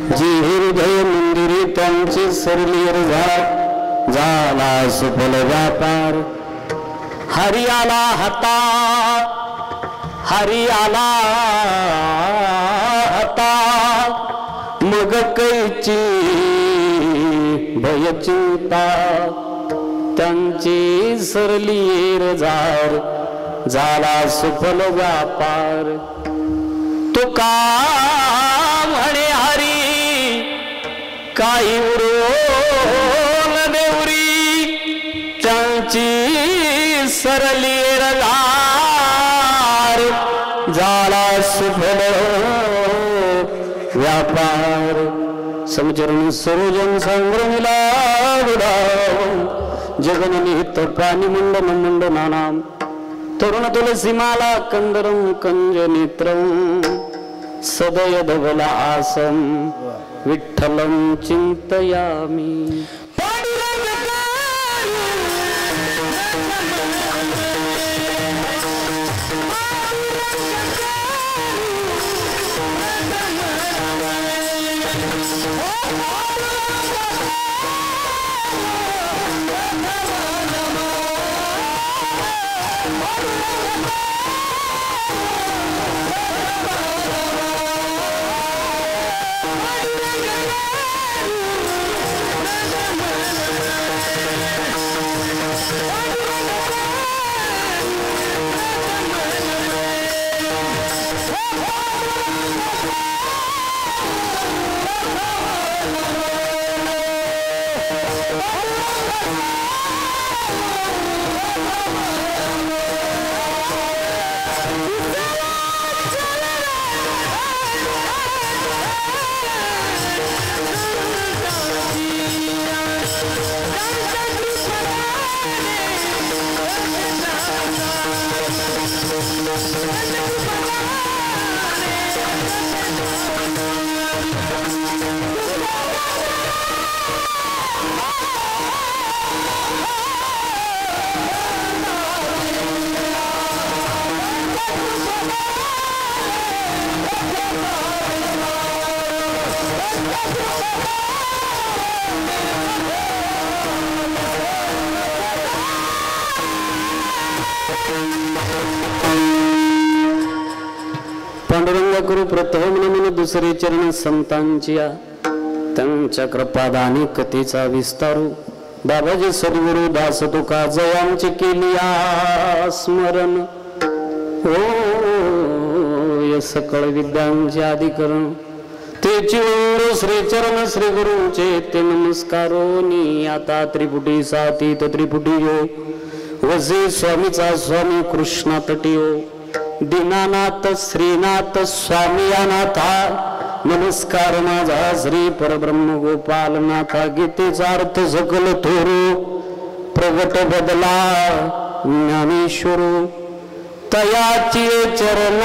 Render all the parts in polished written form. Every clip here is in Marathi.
जी हृदय मंदिरी त्यांची सरली झाला सफल व्यापार. हरी आला हातात, हरी आला हातात, मग कैची भय चिंता. त्यांची सरली झाला सफल व्यापार. तुका म्हणे हरी काही उरोल देवरी, त्यांची सरली झाला सफल व्यापार. समचरण सरोजन संग्रमिला जगननिहित पाणी मुंडन मुंडनानाम. तरुण तुलसीमाला कंदरम कंज नेत्रम, सदय धवला आसम विठ्ठलम चिंतयामी. पांडुरंग करू प्रथम नमन दुसरे चरण संतांची, त्यांच्या कृपादानी कथेचा विस्तारू. बाबाजी सद्गुरु दास तुका जयांची केली स्मरण. हो सकळ विद्यांचे अधिकरण, तेची श्रीचरण श्री गुरुचे ते नमस्कारोनी. आता त्रिपुटी सातीत त्रिपुटी यो, वसे स्वामीचा स्वामी कृष्णा तटियो. दीनानाथ श्रीनाथ स्वामी अनाथा, नमस्कार माझा श्री परब्रह्म गोपालनाथा. गीतेचा अर्थ सकल थोरू, प्रगट बदला ज्ञानेश्वर. तयाची चरणावरू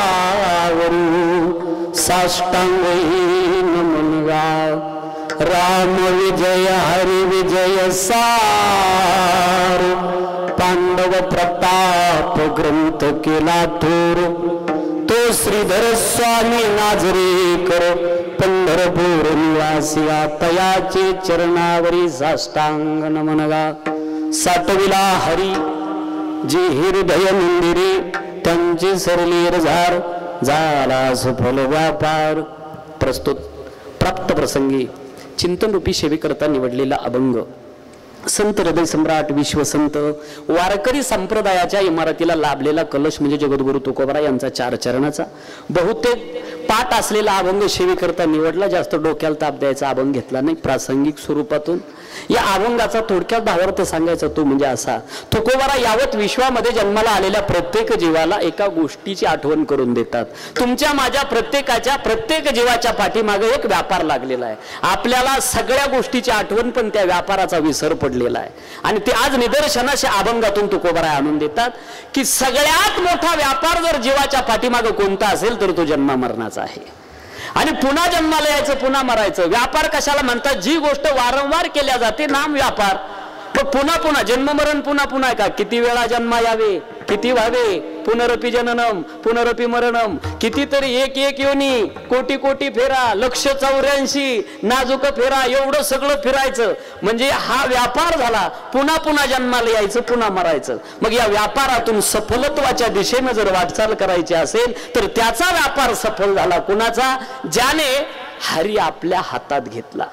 साष्टांग नमन गा. राम विजय हरि विजय सार, पांडव प्रताप ग्रंथ केला थोर. तो श्रीधर स्वामी नाझरेकर, पंढरपूर निवासिया. तयाचे चरणावरी साष्टांग नमन गा. साठविला हरी जी हृदय मंदिरे, त्यांची सरलीर झाला सफल व्यापार. प्रस्तुत प्राप्त प्रसंगी चिंतन रूपी सेवेकरता निवडलेला अभंग संत हृदय सम्राट विश्वसंत वारकरी संप्रदायाच्या इमारतीला लाभलेला कलश म्हणजे जगद्गुरु तुकोबरा यांचा 4 चरणाचा बहुतेक पाठ असलेला अभंग सेवेकरता निवडला. जास्त डोक्याला ताप द्यायचा अभंग घेतला नाही. प्रासंगिक स्वरूपातून या अभंगाचा थोडक्यात भावार्थ सांगायचा तो म्हणजे असा. तुकोबरा यावत विश्वामध्ये जन्माला आलेल्या प्रत्येक जीवाला एका गोष्टीची आठवण करून देतात. तुमच्या माझ्या प्रत्येक जीवाच्या पाठीमागे एक व्यापार लागलेला आहे. आपल्याला सगळ्या गोष्टीची आठवण पण त्या व्यापाराचा विसर पडलेला आहे. आणि ते आज निदर्शनाच्या अभंगातून तुकोबरा आणून देतात की सगळ्यात मोठा व्यापार जर जीवाच्या पाठीमागे कोणता असेल तर तो जन्म मरणाचा आहे. आणि पुन्हा जन्माला यायचं पुन्हा मरायचं. व्यापार कशाला म्हणतात? जी गोष्ट वारंवार केल्या जाते नाम व्यापार. पण पुन्हा पुन्हा जन्म मरण पुन्हा पुन्हा का? किती वेळा जन्मा यावे, किती व्हावे, पुनरपि जननम पुनरपि मरणम, कितीतरी एक एक योनी, कोटी कोटी फेरा, 184 नाजूक फेरा, एवढं सगळं फिरायचं. म्हणजे हा व्यापार झाला. पुन्हा पुन्हा जन्माला यायचं, पुन्हा मरायचं. मग या व्यापारातून सफलत्वाच्या दिशेनं जर वाटचाल करायची असेल तर त्याचा व्यापार सफल झाला. कुणाचा? ज्याने हरी आपल्या हातात घेतला.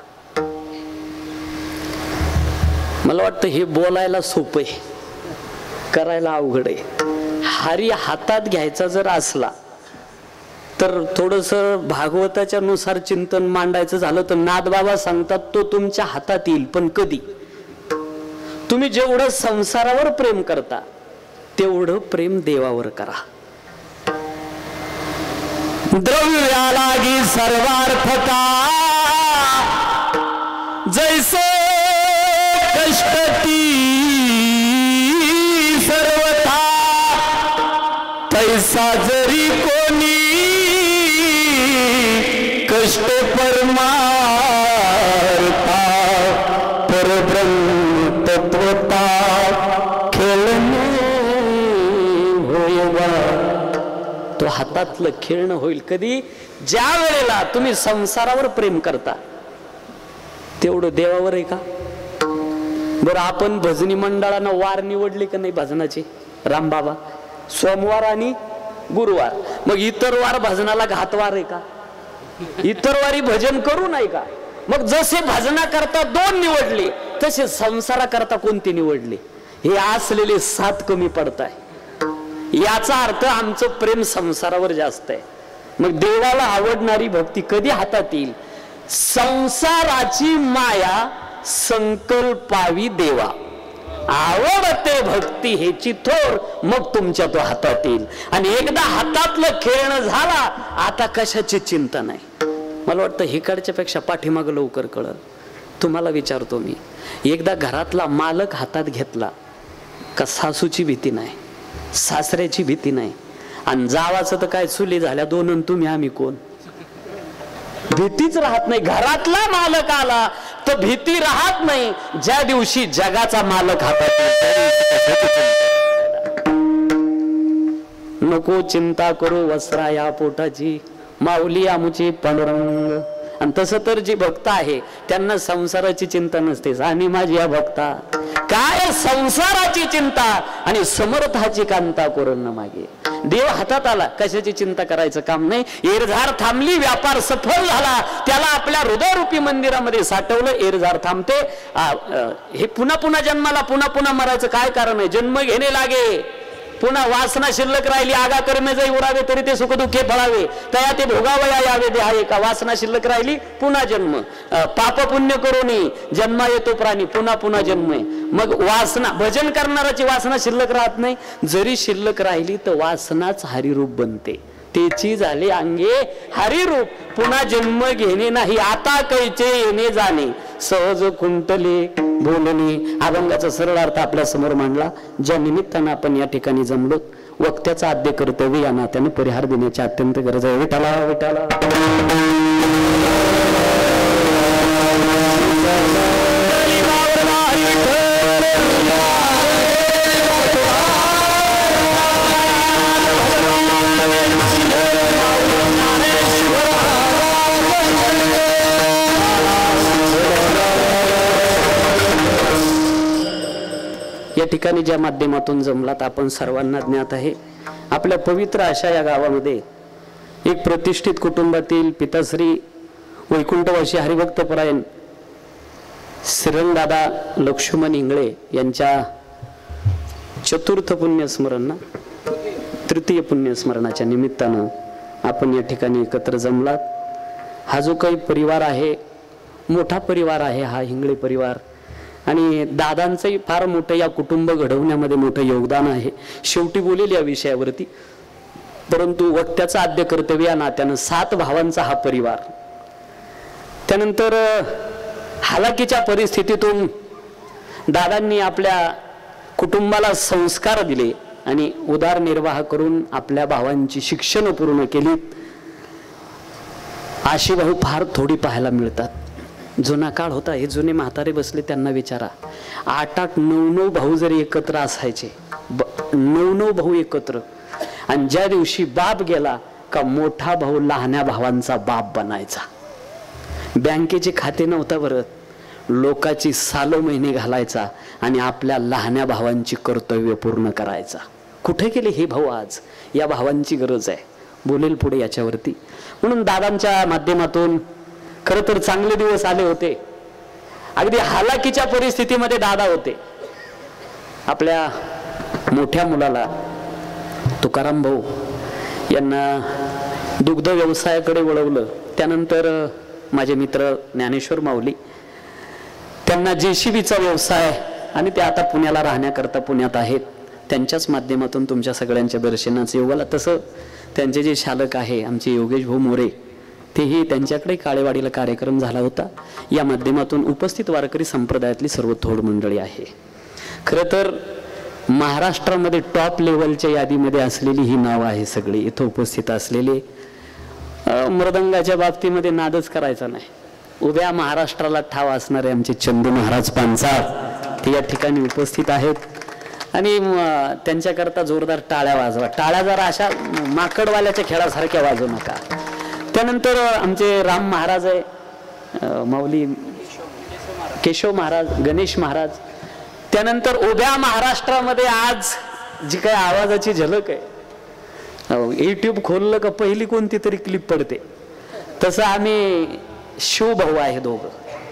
मला वाटतं हे बोलायला सोपं आहे, करायला अवघड आहे. हरी हातात घ्यायचा जर असला तर थोडंसं भागवताच्या नुसार चिंतन मांडायचं झालं तर नाथबाबा सांगतात तो तुमच्या हातात येईल. पण कधी? तुम्ही जेवढं संसारावर प्रेम करता तेवढं प्रेम देवावर करा. द्रव्यालागी सर्वार्थता जैसे कष्टती सर्वथा, तैसा जरी कोणी कष्ट परमार्था, परब्रह्म तत्वता खेळणे होय. तो हातातलं खेळणं होईल कधी? ज्या वेळेला तुम्ही संसारावर प्रेम करता. तेवढं देवावर आहे का? बरं, आपण भजनी मंडळानं वार निवडले का नाही भजनाचे? रामबाबा सोमवार आणि गुरुवार. मग इतर वार भजनाला घातवार आहे का? इतर वारी भजन करू नाही का? मग जसे भजना करता 2 निवडले तसे संसारा करता कोणते निवडले? हे असलेले 7 कमी पडताय. याचा अर्थ आमचं प्रेम संसारावर जास्त आहे. मग देवाला आवडणारी भक्ती कधी हातात येईल? संसाराची माया संकल्पावी देवा, आवडते भक्ती हेची थोर, मग तुमच्या तो हातात येईल. आणि एकदा हातातलं खेळणं झाला, आता कशाची चिंता नाही. मला वाटतं हिकडच्या पेक्षा पाठीमागं लवकर कळलं. तुम्हाला विचारतो मी, एकदा घरातला मालक हातात घेतला का सासूची भीती नाही, सासऱ्याची भीती नाही, आणि जावाचं तर काय चुली झाल्या 2 आणि तुम्ही आम्ही कोण, भीतीच राहत नाही. घरातला मालक आला तर भीती राहत नाही. ज्या दिवशी जगाचा मालक हातात, नको चिंता करू वस्त्रा या पोटाची, माऊली आमुची पांडुरंग. आणि तसं तर जी भक्त आहे त्यांना संसाराची चिंता नसते. आणि माझी या भक्ता काय संसाराची चिंता आणि समर्थाची कांता करून मागे. देव हातात आला, कशाची चिंता करायचं काम नाही. एरझार थांबली, व्यापार सफल झाला, त्याला आपल्या हृदयरूपी मंदिरामध्ये साठवलं. एरझार थांबते. हे पुन्हा पुन्हा जन्माला, पुन्हा पुन्हा मरायचं काय कारण आहे? जन्म घेणे लागे, पुन्हा वासना शिल्लक राहिली, आगा कर्मे जरी उरावे तरी ते सुख दुःखे फळावे, तया ते भोगावया यावे दे आहे का? वासना शिल्लक राहिली, पुन्हा जन्म. पाप पुण्य करूनी जन्मा येतो प्राणी, पुन्हा पुन्हा जन्म आहे. मग वासना, भजन करणाराची वासना शिल्लक राहत नाही. जरी शिल्लक राहिली तर वासनाच हरिरूप बनते. तेची झाले अंगे हरिरूप, पुन्हा जन्म घेणे नाही. आता कैचे येणे जाणे, सहज कुंटले बोलणे. अभंगाचा सरळ अर्थ आपल्या समोर मांडला. ज्या निमित्तानं आपण या ठिकाणी जमलो, वक्त्याचा आद्य कर्तव्य या नात्याने परिहार देण्याची अत्यंत गरज आहे. विठाला विठाला या ठिकाणी ज्या माध्यमातून जमलात आपण सर्वांना ज्ञात आहे. आपल्या पवित्र अशा या गावामध्ये एक प्रतिष्ठित कुटुंबातील पिताश्री वैकुंठवासी हरिभक्तपरायण श्रीरंगदादा लक्ष्मण इंगळे यांच्या चतुर्थ पुण्यस्मरण, तृतीय पुण्यस्मरणाच्या निमित्तानं आपण या ठिकाणी एकत्र जमलात. हा जो काही परिवार आहे, मोठा परिवार आहे हा इंगळे परिवार, आणि दादांचंही फार मोठं या कुटुंब घडवण्यामध्ये मोठं योगदान आहे. शेवटी बोलेल या विषयावरती, परंतु वक्त्याचं आद्य कर्तव्य या नात्यानं 7 भावांचा हा परिवार. त्यानंतर हालाकीच्या परिस्थितीतून दादांनी आपल्या कुटुंबाला संस्कार दिले आणि उदरनिर्वाह करून आपल्या भावांची शिक्षण पूर्ण केली. अशी भाऊ फार थोडी पाहायला मिळतात. जुना काळ होता, हे जुने म्हातारे बसले त्यांना विचारा, 8-8, 9-9 भाऊ जरी एकत्र असायचे, 9-9 भाऊ एकत्र, आणि ज्या दिवशी बाप गेला का मोठा भाऊ लहान्या भावांचा बाप बनायचा. बँकेचे खाते नव्हता भरत, लोकाची सालो महिने घालायचा आणि आपल्या लहान्या भावांची कर्तव्य पूर्ण करायचा. कुठे गेले हे भाऊ आज? या भावांची गरज आहे. बोलेल पुढे याच्यावरती. म्हणून दादांच्या माध्यमातून खरं तर चांगले दिवस आले होते. अगदी हालाकीच्या परिस्थितीमध्ये दादा होते. आपल्या मोठ्या मुलाला तुकाराम भाऊ यांना दुग्ध व्यवसायाकडे वळवलं. त्यानंतर माझे मित्र ज्ञानेश्वर माऊली त्यांना JCBचा व्यवसाय आणि ते आता पुण्याला राहण्याकरता पुण्यात आहेत. त्यांच्याच माध्यमातून तुमच्या सगळ्यांच्या दर्शनाचं योग आला. तसं त्यांचे जे शालक आहे आमचे योगेश भाऊ मोरे, तेही त्यांच्याकडे काळेवाडीला कार्यक्रम झाला होता. या माध्यमातून उपस्थित वारकरी संप्रदायातली सर्व थोड मंडळी आहे. खरं तर महाराष्ट्रामध्ये टॉप लेवलच्या यादीमध्ये असलेली ही नावं आहे सगळी इथं उपस्थित असलेले. मृदंगाच्या बाबतीमध्ये नादच करायचा नाही. उभ्या महाराष्ट्राला ठाव असणारे आमचे चंदू महाराज पानसाळ ते या ठिकाणी उपस्थित आहेत. आणि त्यांच्याकरता जोरदार टाळ्या वाजवा. टाळ्या जरा अशा माकडवाल्याच्या खेळासारख्या वाजवू नका. त्यानंतर आमचे राम महाराज आहे, माऊली केशव महाराज, गणेश महाराज. त्यानंतर उभ्या महाराष्ट्रामध्ये आज जी काय आवाजाची झलक आहे, YouTube खोललं का पहिली कोणती तरी क्लिप पडते. तसं आम्ही शिवभाऊ आहे दोघं.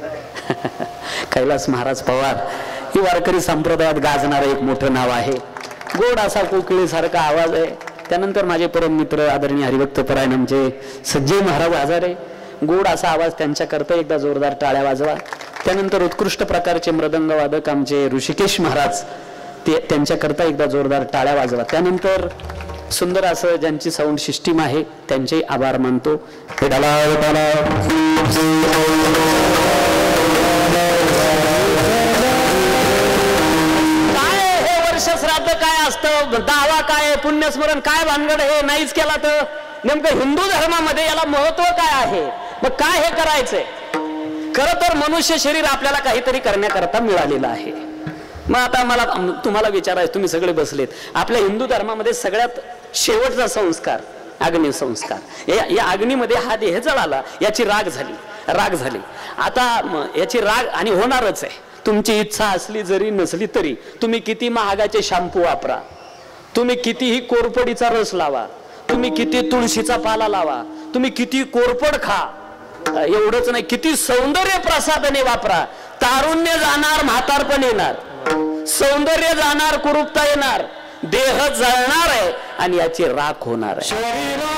कैलास महाराज पवार ही वारकरी संप्रदायात गाजणारं एक मोठं नाव आहे. गोड असा कोकिळीसारखा आवाज आहे. त्यानंतर माझे परम मित्र आदरणीय हरिभक्त परायण आमचे सज्जय महाराज आजारे, गोड असा आवाज त्यांच्याकरता एकदा जोरदार टाळ्या वाजवा. त्यानंतर उत्कृष्ट प्रकारचे मृदंग वादक आमचे ऋषिकेश महाराज, ते त्यांच्याकरता एकदा जोरदार टाळ्या वाजवा. त्यानंतर सुंदर असं ज्यांची साऊंड सिस्टीम आहे त्यांचे आभार मानतो. श्राद्ध काय असतं, दावा काय, पुण्यस्मरण काय, भानगड हे नाहीच केला तर नेमकं हिंदू धर्मामध्ये याला महत्व काय आहे? मग काय हे करायचंय? खरं तर मनुष्य शरीर आपल्याला काहीतरी करण्याकरता मिळालेलं आहे. मग आता मला तुम्हाला विचारायचं, तुम्ही सगळे बसलेत, आपल्या हिंदू धर्मामध्ये सगळ्यात शेवटचा संस्कार अग्नी संस्कार. या अग्नीमध्ये हा देह जळाला, याची राग झाली. आता याची राग आणि होणारच आहे. तुमची इच्छा असली जरी नसली तरी तुम्ही किती महागाचे शॅम्पू वापरा, तुम्ही कितीही कोरपडीचा रस लावा, तुम्ही किती तुळशीचा पाला लावा, तुम्ही किती कोरपड खा, एवढंच नाही किती सौंदर्य प्रसाधने वापरा, तारुण्य जाणार, म्हातारपण येणार, सौंदर्य जाणार, कुरूपता येणार, देह जळणार आहे आणि याची राख होणार आहे.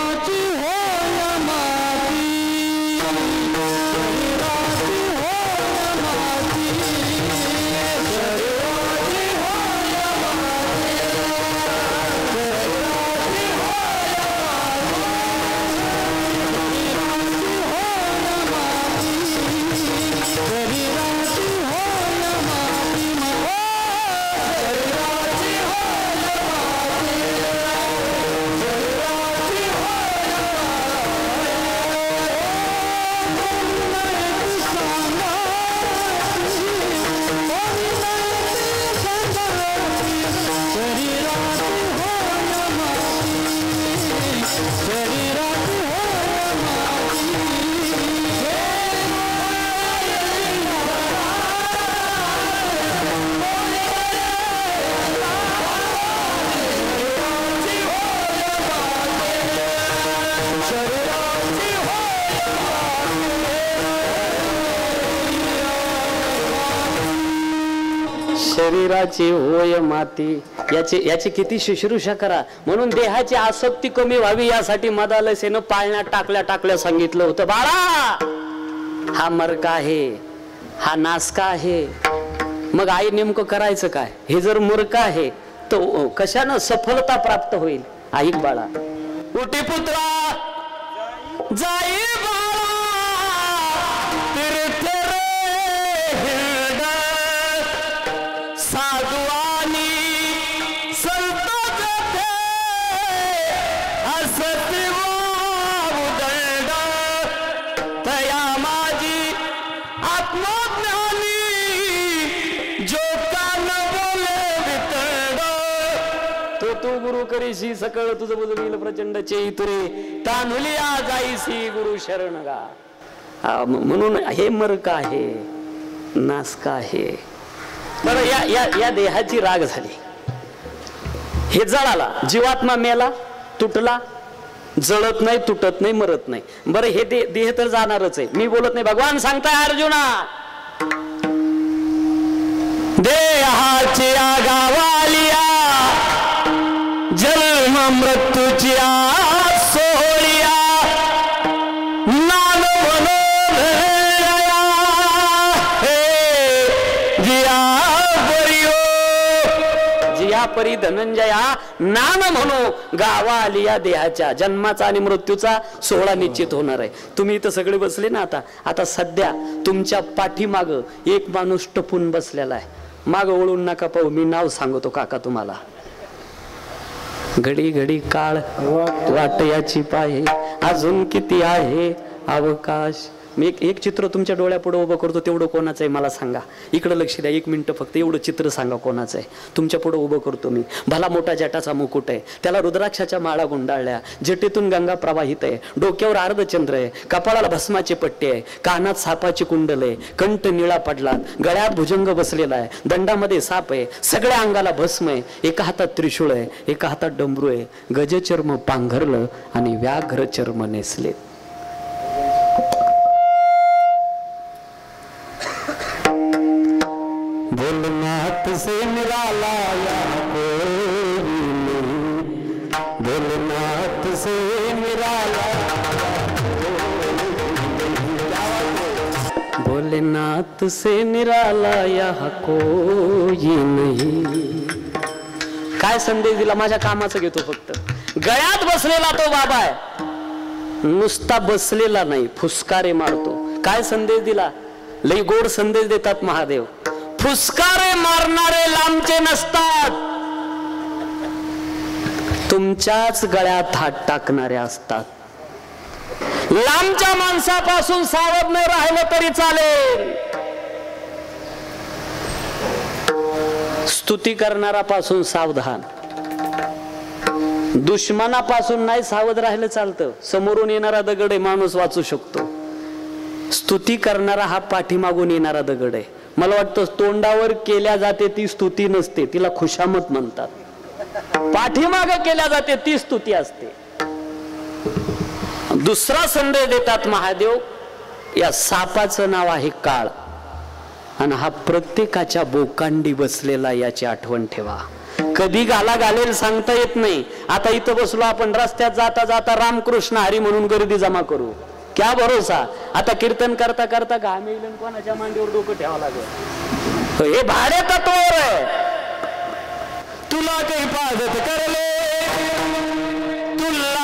शरीराची होय माती, याची किती शुश्रूषा करा. म्हणून देहाची आसक्ती कमी व्हावी यासाठी मदालसेनं पाळण्यात टाकल्या सांगितलं होतं. बाळा, हा मरका आहे, हा नासका आहे. मग आई नेमकं करायचं काय? हे जर मूर्ख आहे तर कशानं सफलता प्राप्त होईल? ऐक बाळा, उठी पुत्रा जाई गुरु करीशी सकळ तुझ बुजवील प्रचंड चैतुरे तानुलिया जाईसी गुरु शरण गा. म्हणून हे मर का आहे नास का आहे. बरं या या या देहाची राग झाली, हे जळाला, जीवात्मा मेला, तुटला, जळत नाही, तुटत नाही, मरत नाही. बरं हे देह तर जाणारच आहे, मी बोलत नाही, भगवान सांगताय अर्जुना, देहाची आगावालिया जन्म मृत्यूची सोहळिया नाम जिया परी धनंजया नाम म्हणू गावा आली या देहाच्या. जन्माचा आणि मृत्यूचा सोहळा निश्चित होणार आहे. तुम्ही इथं सगळे बसले ना, आता सध्या तुमच्या पाठीमाग एक माणूस टपून बसलेला आहे. माग वळून नका पाहू, मी नाव सांगतो काका तुम्हाला. घडी घडी काळ वाट याची पाहे, अजून किती आहे अवकाश. मी एक चित्र तुमच्या डोळ्यापुढे उभं करतो, तेवढं कोणाचं आहे मला सांगा. इकडे लक्ष द्या, 1 मिनिट फक्त. एवढं चित्र सांगा कोणाचं आहे. तुमच्या पुढे उभं करतो मी. भला मोठा जटाचा मुकुट आहे, त्याला रुद्राक्षाच्या माळा गुंडाळल्या, जटेतून गंगा प्रवाहित आहे, डोक्यावर अर्धचंद्र आहे, कपाळाला भस्माचे पट्टे आहे, कानात सापाची कुंडल आहे, कंठ निळा पडला, गळ्यात भुजंग बसलेला आहे, दंडामध्ये साप आहे, सगळ्या अंगाला भस्म आहे, एका हातात त्रिशूळ आहे, एका हातात डमरू आहे, गजचर्म पांघरलं आणि व्याघ्र चर्म नेसले. भोलेनाथ से निराला यहाँ कोई नहीं, भोलेनाथ से निराला, भोलेनाथ से निराला यहाँ कोई नहीं. काय संदेश दिला? माझ्या कामाचं घेतो फक्त. गळ्यात बसलेला तो बाबा आहे, नुसता बसलेला नाही, फुसकारे मारतो. काय संदेश दिला? लई गोड संदेश देतात महादेव. फुसकारे मारणारे लांबचे नसतात, तुमच्याच गळ्यात हात टाकणारे असतात. लांबच्या माणसापासून सावध न राहिलं तरी चालेल, स्तुती करणारापासून सावधान. दुश्मनापासून नाही सावध राहिलं चालतं. समोरून येणारा दगड आहे, माणूस वाचू शकतो. स्तुती करणारा हा पाठीमागून येणारा दगड आहे. मला वाटतं तोंडावर केल्या जाते ती स्तुती नसते, तिला खुशामत म्हणतात. पाठीमाग केल्या जाते ती स्तुती असते. दुसरा संदेश देतात महादेव. या सापाचं नाव आहे काळ, आणि हा प्रत्येकाच्या बोकांडी बसलेला, याची आठवण ठेवा. कधी गाला घालेल सांगता येत नाही. आता इथं बसलो आपण, रस्त्यात जाता जाता रामकृष्ण हरी म्हणून गर्दी जमा करू, क्या भरोसा. आता कीर्तन करता करता घाम येईल, कोणाच्या मांडीवर डोकं ठेवावं लागेल. हे भाडे तत्वावर आहे. तुला काही पाजत करले, तुला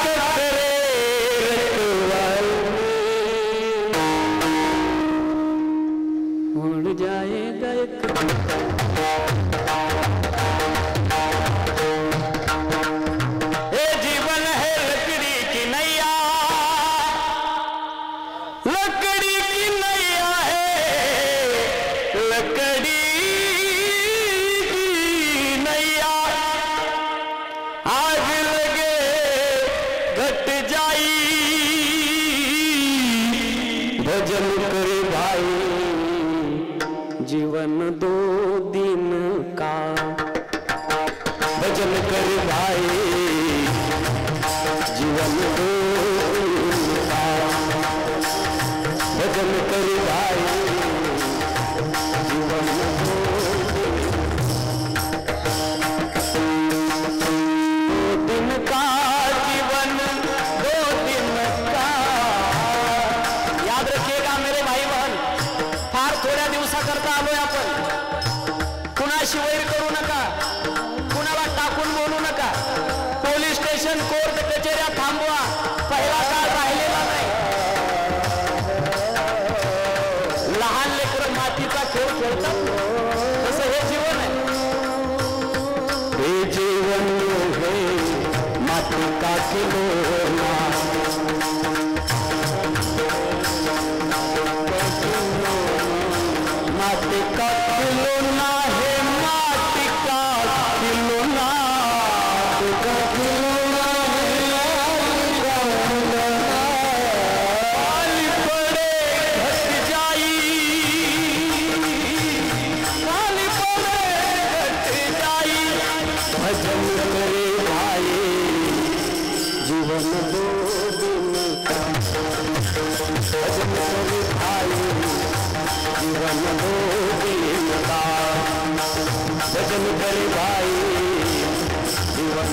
उड़ जाएगा एक. जीवन 2 दिन का भजन कर भाई, जीवन 2 दिन का भजन कर भाई, जीवन 2 दिन का, जीवन 2 दिन का. याद रखिएगा मेरे भाई बहन, फार थोड्या दिवसाकरता आलोय आपण. कुणाशी वैर करू नका, कुणाला टाकून बोलू नका. पोलीस स्टेशन, कोर्ट कचेऱ्या थांबवा. पहिला काळ राहिलेला नाही. लहान लेकरं मातीचा खेळ खेळतात, तसं हे जीवन आहे. हे जीवन हे माती का खिलौना, माटी का खिलौना है, माटी का खिलौना. भजन करी भाई जीवन दीनदा, भजन करी भाई जीवन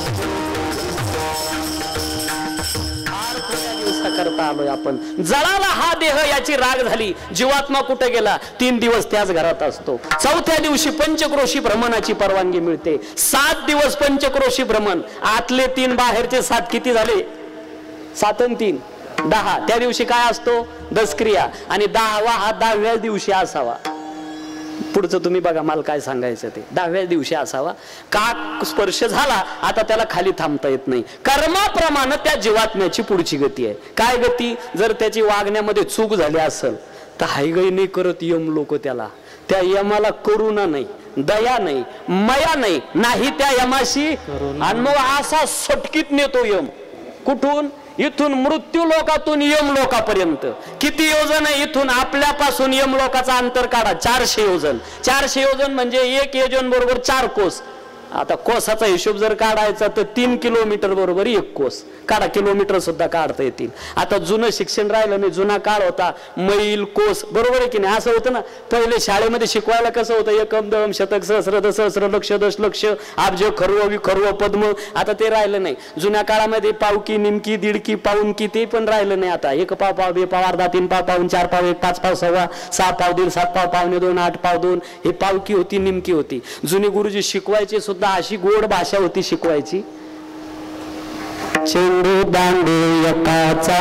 करता आलोय आपण. जळाला हा देह याची राग झाली, जीवात्मा कुठे गेला? 3 दिवस त्याच घरात असतो. 4थ्या दिवशी पंचक्रोशी भ्रमणाची परवानगी मिळते. 7 दिवस पंचक्रोशी भ्रमण. आतले 3 बाहेरचे 7 किती झाले? 7 आणि 3 10. त्या दिवशी काय असतो? दसक्रिया. आणि 10वा हा 10व्या दिवशी असावा. पुढचं तुम्ही बघा, मला काय सांगायचं ते. 10व्या दिवशी असावा. का स्पर्श झाला आता त्याला खाली थांबता येत नाही. कर्माप्रमाणे त्या जीवात्म्याची पुढची गती आहे. काय गती? जर त्याची वागण्यामध्ये चूक झाली असेल तर हायगई नाही करत यम लोक त्याला. त्या यमाला करुणा नाही, दया नाही, मया नाही, नाही त्या यमाशी. आणि मग असा सटकीत नेतो यम. कुठून? इथून मृत्यू लोकातून यम लोकापर्यंत. किती योजन आहे? इथून आपल्यापासून यम लोकाचा अंतर काढा. 400 योजन. 400 योजन म्हणजे 1 योजन बरोबर 4 कोस. आता कोसाचा हिशोब जर काढायचा तर 3 किलोमीटर बरोबर 1 कोस. काढा, किलोमीटर सुद्धा काढता येतील. आता जुनं शिक्षण राहिलं नाही. जुना काळ होता मैल कोस, बरोबर आहे की नाही? असं होतं ना पहिले शाळेमध्ये शिकवायला. कसं होतं? एकम दम शतक सहस्र सहस्र लक्ष दशलक्ष अब्ज खर्व विखर्व पद्म. आता ते राहिलं नाही. जुन्या काळामध्ये पावकी निमकी दीडकी पाऊनकी ते पण राहिलं नाही. आता 1 पाव पाव 2 पाव अर्धा 3 पाव पाऊन 4 पाव 1 5 पाव सव्वा 6 पाव 1.5 7 पाव पावणे 2 8 पाव 2 हे पावकी होती, निमकी होती. जुने गुरुजी शिकवायचे सुद्धा अशी गोड भाषा होती शिकवायची. चेंडू दांडू एकाचा,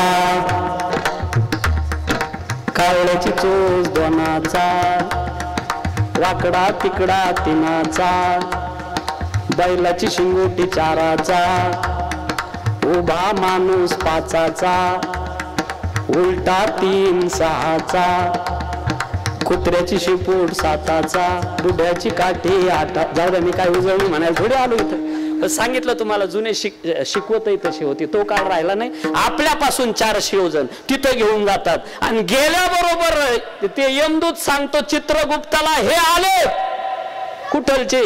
कावळ्याची चोच दोनाचा, वाकडा तिकडा तिनाचा, बैलाची शिंगोटी 4चा, उभा माणूस 5चा, उलटा 3 6चा, कुत्र्याची शिपूट 7चा, बुड्याची काठी 8. जाऊ द्या, मी काय उजळणी म्हणायला थोडी आलो इथं. सांगितलं तुम्हाला, जुने शिकवतही तशी होती. तो काळ राहिला नाही. आपल्यापासून 400 योजन तिथं घेऊन जातात. आणि गेल्याबरोबर ते यमदूत सांगतो चित्रगुप्ताला, हे आले कुठलचे?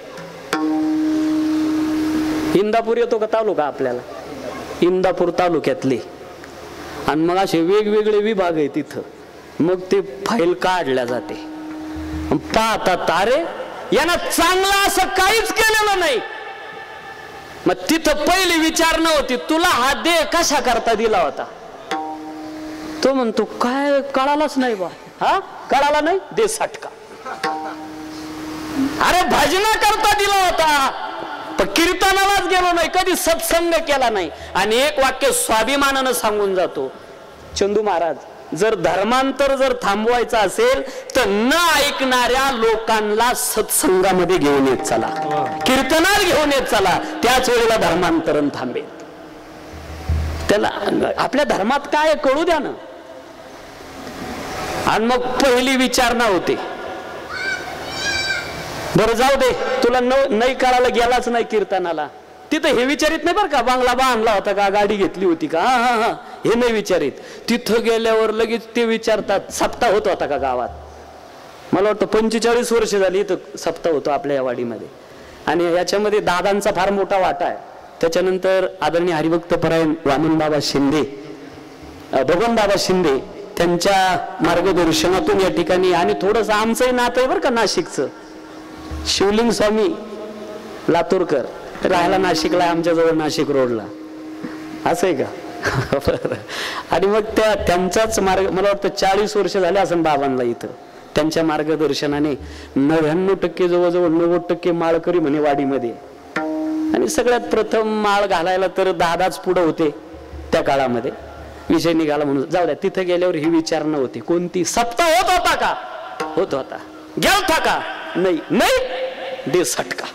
इंदापूर येतो का तालुका आपल्याला? इंदापूर तालुक्यातले. आणि मग असे वेगवेगळे विभाग आहे तिथं. मग ते फाईल काढल्या जाते. पाहतात, अरे यांना चांगलं असं काहीच केलेलं नाही. मग तिथं पहिली विचारणा होती, तुला हा देह कशा करता दिला होता? तो म्हणतो, काय कळालाच नाही बा. हा कळाला नाही? दे सटका. अरे भजना करता दिला होता, पण कीर्तनालाच गेलो नाही, कधी सत्संग केला नाही. आणि एक वाक्य स्वाभिमानानं सांगून जातो चंदू महाराज, जर धर्मांतर जर थांबवायचं असेल तर न ऐकणाऱ्या लोकांना सत्संगामध्ये घेऊन येत चला, कीर्तनात घेऊन येत चला, त्याच वेळेला धर्मांतरण थांबेल. त्याला आपल्या धर्मात काय कळू द्या ना. आणि मग पहिली विचारणा होते, बरं जाऊ दे, तुला नाही करायला गेलाच नाही कीर्तनाला, तिथं हे विचारित नाही बरं का, बांगला बांधला होता का, गाडी घेतली होती का, हा हा हे नाही विचारित. तिथं गेल्यावर लगेच ते विचारतात, सप्ताह होत होता का गावात? मला वाटतं 45 वर्ष झाली इथं सप्ताह होतो आपल्या या वाडीमध्ये. आणि याच्यामध्ये दादांचा फार मोठा वाटा आहे. त्याच्यानंतर आदरणीय हरिभक्तपरायण वामनबाबा शिंदे, बबनबाबा शिंदे, त्यांच्या मार्गदर्शनातून या ठिकाणी, आणि थोडस आमचंही नातं आहे बरं का नाशिकचं, शिवलिंग स्वामी लातूरकर राहायला नाशिकला, आमच्या जवळ नाशिक रोडला, असं आहे का? आणि मग त्यांचाच मार्ग, मला वाटतं 40 वर्ष झाले असं बाबांना इथं. त्यांच्या मार्गदर्शनाने 99% जवळजवळ 90% माळकरी म्हणे वाडीमध्ये. आणि सगळ्यात प्रथम माळ घालायला तर दादाच पुढे होते त्या काळामध्ये. विषय निघाला म्हणून जाऊ द्या. तिथे गेल्यावर ही विचारणा होती, कोणती? सप्ताह होत होता का? होत होता. गेलता का? नाही. नाही दे सटका.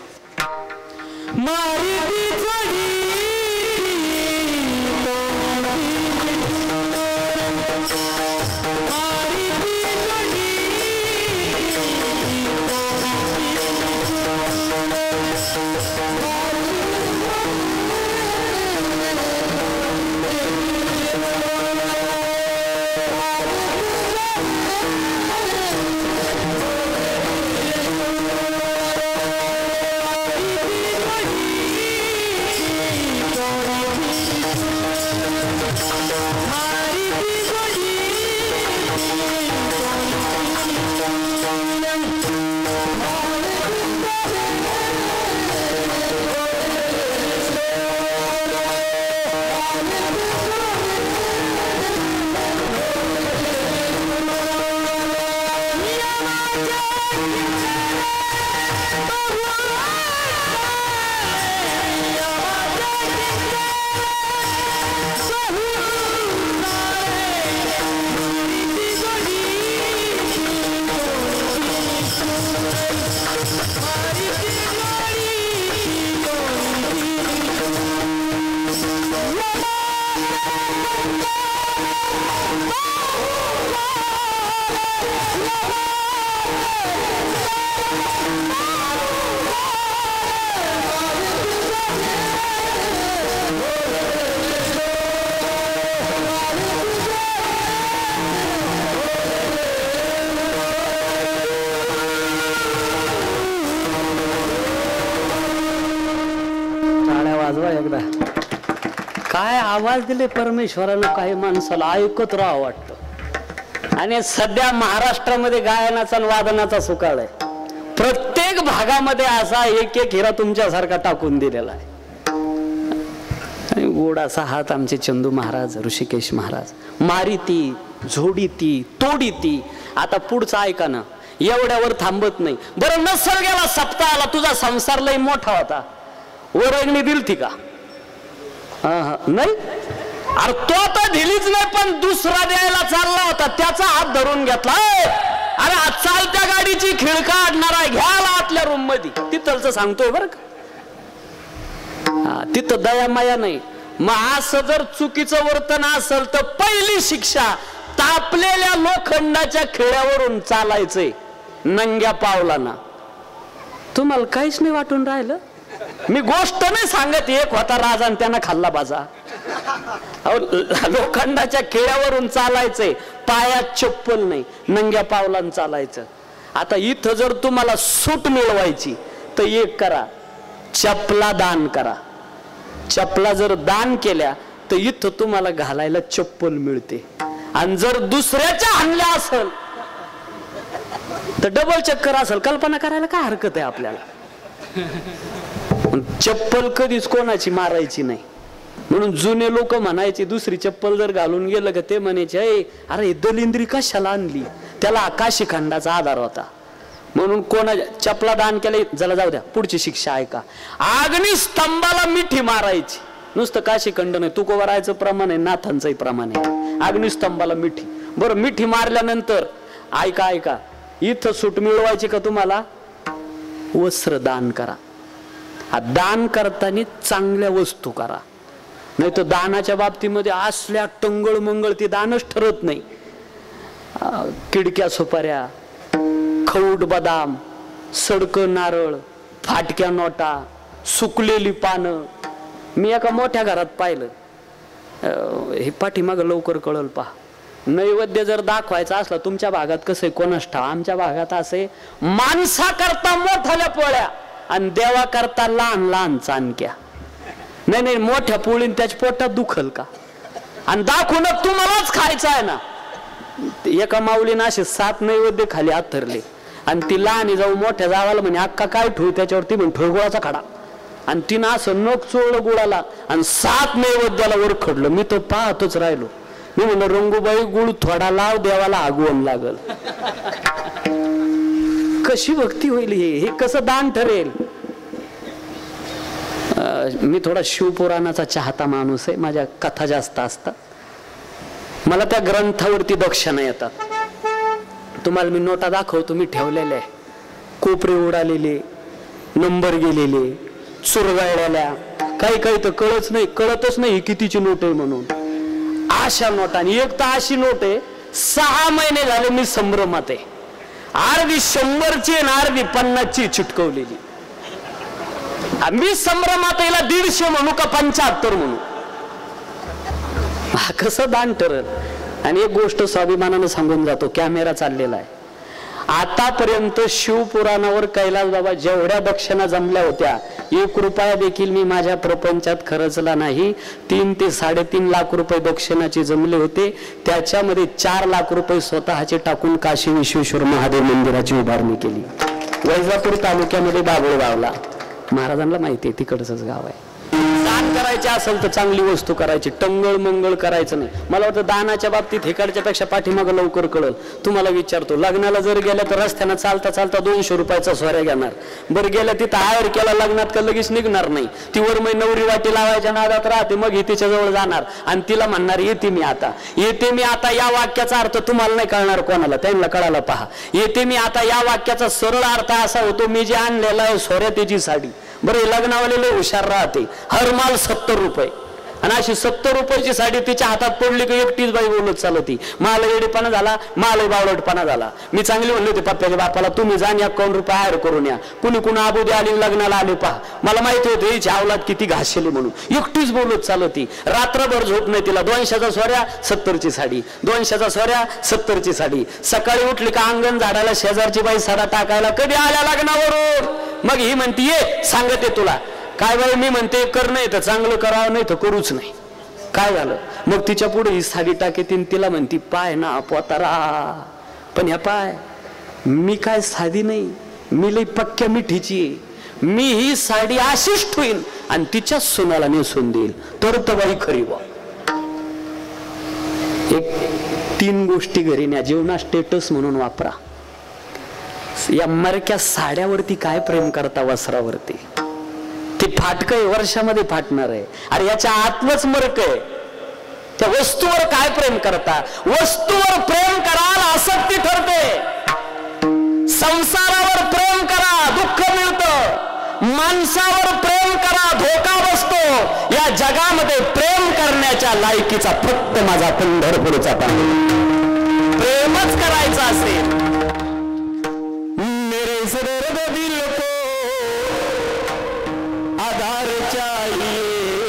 काय आवाज दिले परमेश्वरानं, काही माणसाला ऐकत राहावं वाटतं. आणि सध्या महाराष्ट्रामध्ये गायनाचा आणि वादनाचा सुकाळ आहे. प्रत्येक भागामध्ये असा एक एक हिरा तुमच्यासारखा टाकून दिलेला आहे. आणि गोडाचा हात आमचे चंदू महाराज, ऋषिकेश महाराज, मारिती, झोडीती, तोडीती. आता पुढचं ऐका ना, एवढ्यावर थांबत नाही. बरं नसल गेला सप्ताहाला, तुझा संसार लय मोठा होता, वरंगणी दिलती का? नाही. अरे तो आता दिलीच नाही, पण दुसरा द्यायला चालला होता, त्याचा हात धरून घेतला. अरे चालत्या गाडीची खिळ काढणारा घ्याला आतल्या रूम मध्ये, तिथलच सांगतोय बरं का. तिथं दयामाया नाही. मग असं जर चुकीचं वर्तन असेल तर पहिली शिक्षा तापलेल्या लोखंडाच्या खिळ्यावरून चालायचंय नंग्या पावलाना. तुम्हाला काहीच नाही वाटून राहिलं? मी गोष्ट नाही सांगत. एक होता राजा आणि त्यानं खाल्ला बाजा. लोखंडाच्या खिळ्यावरून चालायचंय, पायात चप्पल नाही, नंग्या पावलानं चालायचं. आता इथं जर तुम्हाला सूट मिळवायची तर एक करा, चपला दान करा. चपला जर दान केल्या तर इथं तुम्हाला घालायला चप्पल मिळते. आणि जर दुसऱ्याच्या आणल्या असेल तर डबल चक्कर असेल. कल्पना करायला काय हरकत आहे आपल्याला? चप्पल कधीच कोणाची मारायची नाही. म्हणून जुने लोक म्हणायचे, दुसरी चप्पल जर घालून गेलं का ते म्हणायचे, अरे दलिंद्री कशाला आणली, त्याला आकाशी खंडाचा आधार होता. म्हणून कोणा चपला दान केले. जरा जाऊ द्या, पुढची शिक्षा ऐका. अग्निस्तंभाला मिठी मारायची. नुसतं काशीखंड नाही, तुकोबरायचं प्रमाण आहे, नाथांचंही प्रमाण आहे. अग्निस्तंभाला मिठी. बरं मिठी मारल्यानंतर ऐका ऐका, इथं सूट मिळवायची का तुम्हाला? वस्त्र दान करा. दान करताना चांगल्या वस्तू करा, नाही तर दानाच्या बाबतीमध्ये असल्या टंगळ मंगळ ती दानच ठरत नाही. किडक्या सुपाऱ्या, खौट बदाम, सडकं नारळ, फाटक्या नोटा, सुकलेली पानं. मी एका मोठ्या घरात पाहिलं, हे पाठीमागं लवकर कळल पहा. नैवेद्य जर दाखवायचा असला, तुमच्या भागात कसं आहे कोणास ठाव, आमच्या भागात असे माणसा करता मोठ्याल्या पोळ्या आणि देवा करता लहान लहान चाणक्या. नाही नाही, मोठ्या पोळीन त्याच्या पोटात दुखल का? आणि दाखवून तुम्हालाच खायचं आहे ना. एका माऊलीनं असे 7 नैवेद्य खाली आथरले आणि ती लहानी जाऊ मोठ्या जावाला म्हणे, अक्का काय ठेवू त्याच्यावरती? म्हणे ठोळगुळाचा खडा. आणि तिनं असं नख चोळलं गुळाला आणि 7 नैवेद्याला वर खडलं. मी तो पाहतच राहिलो. मी म्हणलं, रंगूबाई गुळ थोडा लाव, देवाला आगवण लागल. कशी भक्ती होईल हे कसं दान ठरेल? मी थोडा शिवपुराणाचा चाहता माणूस आहे, माझ्या कथा जास्त असतात. मला त्या ग्रंथावरती दक्षिणा येतात. तुम्हाला मी नोटा दाखवतो, मी ठेवलेल्या आहे. कोपरे उडालेले, नंबर गेलेले, चुरगाळलेल्या, काही काही तर कळतच नाही कितीची नोट आहे म्हणून. अशा नोटांनी एक तर अशी नोट आहे 6 महिने झाले मी संभ्रमात आहे. अर्धी 100ची आणि अर्धी 50ची चिटकवलेली. मी संभ्रमात याला 150 म्हणू का 75 म्हणू? कसं दान ठरल? आणि एक गोष्ट स्वाभिमानानं सांगून जातो, कॅमेरा चाललेला आहे. आतापर्यंत शिवपुराणावर कैलास बाबा जेवढ्या दक्षिणा जमल्या होत्या, 1 रुपया देखील मी माझ्या प्रपंचात खर्चला नाही. 3 ते 3.5 लाख रुपये दक्षिणाचे जमले होते. त्याच्यामध्ये 4 लाख रुपये स्वतःचे टाकून काशी विश्वेश्वर महादेव मंदिराची उभारणी केली. वैजापूर तालुक्यामध्ये बाबुळगावला. महाराजांना माहिती आहे, तिकडचंच गाव आहे. दान करायचे असेल तर चांगली वस्तू करायची, टंगळ मंगळ करायचं नाही. मला वाटतं दानाच्या बाबतीत हेकडच्या पेक्षा पाठीमागं लवकर कळल. तुम्हाला विचारतो, लग्नाला जर गेल्या तर रस्त्यानं चालता चालता 200 रुपयाचा सोऱ्या घेणार. बरं गेल्या तिथं आयर केला लग्नात का लगेच निघणार नाही. ती वरमय नवरी वाटी लावायच्या नादात राहते. मग ही तिच्या जवळ जाणार आणि तिला म्हणणार, येते मी आता, येते मी आता. या वाक्याचा अर्थ तुम्हाला नाही कळणार, कोणाला त्यांना कळायला पहा. येते मी आता या वाक्याचा सरळ अर्थ असा होतो, मी जे आणलेला आहे सोऱ्या त्याची साडी. बरं लग्नावाले लय हुशार राहते, हर माल 70 रुपये. आणि अशी 70 रुपयाची साडी तिच्या हातात पडली की एकटीच बाई बोलत चालती. मला येडेपणा झाला, मला बावळटपणा झाला. मी चांगली म्हणले होते पप्प्याच्या बापाला, तुम्ही जाण 51 रुपये हायर करून या. कुणी कुणा आबुदे आली लग्नाला आले पहा. मला माहिती होते हिची अवलाद किती घासलेली म्हणून. एकटीच बोलत चालती, रात्रभर झोप नाही तिला. 200चा सोऱ्या 70ची साडी, 200चा सोऱ्या 70ची साडी. सकाळी उठली का अंगण झाडाला शेजारची बाई साडा टाकायला, कधी आल्या लग्नावरून? मग ही म्हणती, ये सांगते तुला काय बाई. मी म्हणते, करणं तर चांगलं करावं, नाही तर करूच नाही. काय झालं? मग तिच्या पुढे ही साडी टाकेतीन, तिला म्हणती पाय ना पोतारा. पण ह्या पाय, मी काय साधी नाही, मी लई पक्क्या मिठीची. मी ही साडी अशीच ठेवीन आणि तिच्या सुनाला नेसून देईल, तर बाई खरी बा. एक 3 गोष्टी घरी न्या, जेवणा स्टेटस म्हणून वापरा. या मरक्या साड्यावरती काय प्रेम करता, वस्त्रावरती. ती फाटक आहे, वर्षामध्ये फाटणार आहे. अरे याच्या आतलंच मरक आहे. त्या वस्तूवर काय प्रेम करता? वस्तूवर प्रेम कराल आसक्ती ठरते. संसारावर प्रेम करा, दुःख मिळतं. माणसावर प्रेम करा, धोका बसतो. या जगामध्ये प्रेम करण्याच्या लायकीचा फक्त माझा पंढरपूरचा पाणी. प्रेमच करायचं असेल. मेरे सदर्द दिल को आधार चाहिए,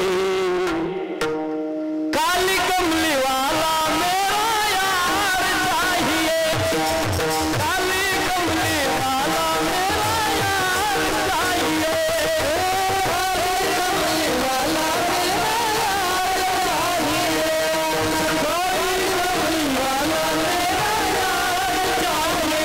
काली कमली वाला मेरा यार चाहिए, काली कमली वाला मेरा यार चाहिए, काली कमली वाला मेरा यार चाहिए, काली कमली वाला मेरा यार चाहिए.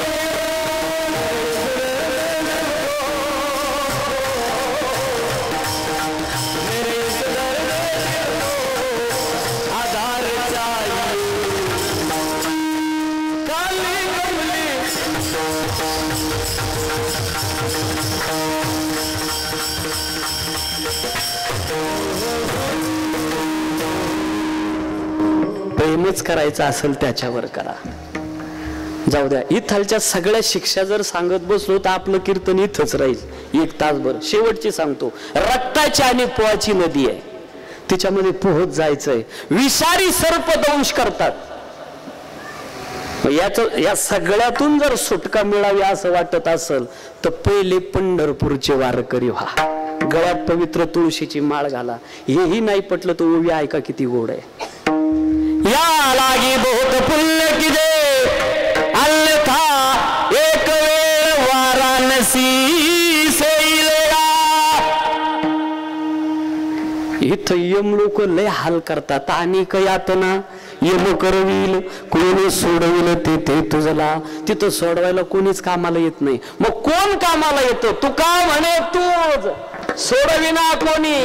प्रेमच करायचं असेल त्याच्यावर करा. जाऊ द्या, इथलच्या सगळ्या शिक्षा जर सांगत बसलो तर आपलं कीर्तन इथंच राहील 1 तासभर. शेवटची सांगतो, रक्ताची आणि पोहाची नदी आहे, तिच्यामध्ये पोहत जायचंय. विषारी सर्प दंश करतात. या सगळ्यातून जर सुटका मिळावी असं वाटत असेल तर पहिले पंढरपूरचे वारकरी व्हा. गळ्यात पवित्र तुळशीची माळ घाला. हेही नाही पटलं तर ओवी ऐका, किती गोड आहे. या लागी बहुत पुण्य किजे, अन्यथा एक वेळ वाराणसी से इथं यम लोक लय हाल करतात. आणि यातना यम करविल कोणी सोडविल ते तुझला. तिथं सोडवायला कोणीच कामाला येत नाही. मग कोण कामाला येतो? तुका म्हणे तूच सोडविना कोणी.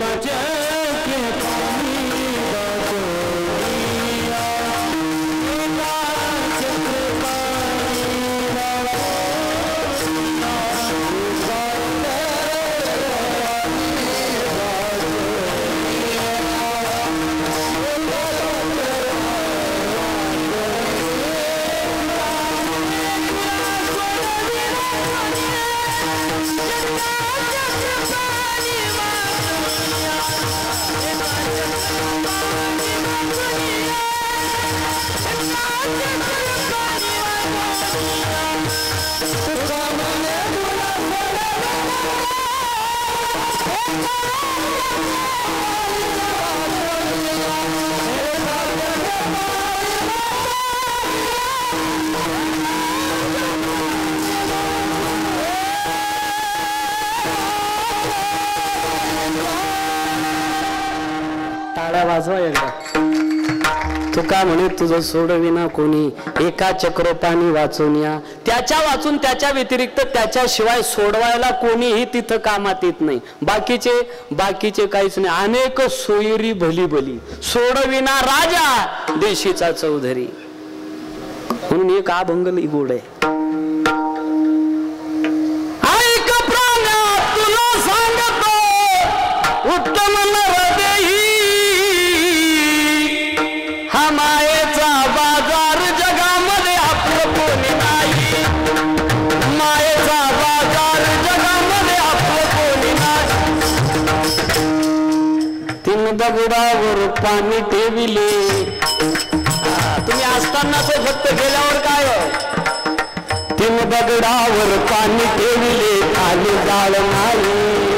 वाजवा एकदा. तुका म्हणे तुझं सोडविना कोणी, एका चक्रोपानी वाचून या. त्याच्या वाचून त्याच्या व्यतिरिक्त त्याच्याशिवाय सोडवायला कोणीही तिथं कामात येत नाही. बाकीचे काहीच नाही. अनेक सोयरी भली भली, सोडविना राजा देशीचा चौधरी. म्हणून एक अभंग लई गोड आहे. ऐक प्राण्या तुला सांगतो, उत्तम नरदेही हा मायेचा बाजार जगामध्ये आपलं कोणी नाही. मायेचा बाजार जगामध्ये आपलं कोणी नाही. 3 दगडावर पाणी ठेविले. तुम्ही असताना तो फक्त गेल्यावर काय? 3 दगडावर पाणी ठेविले, खाली जाळ नाही.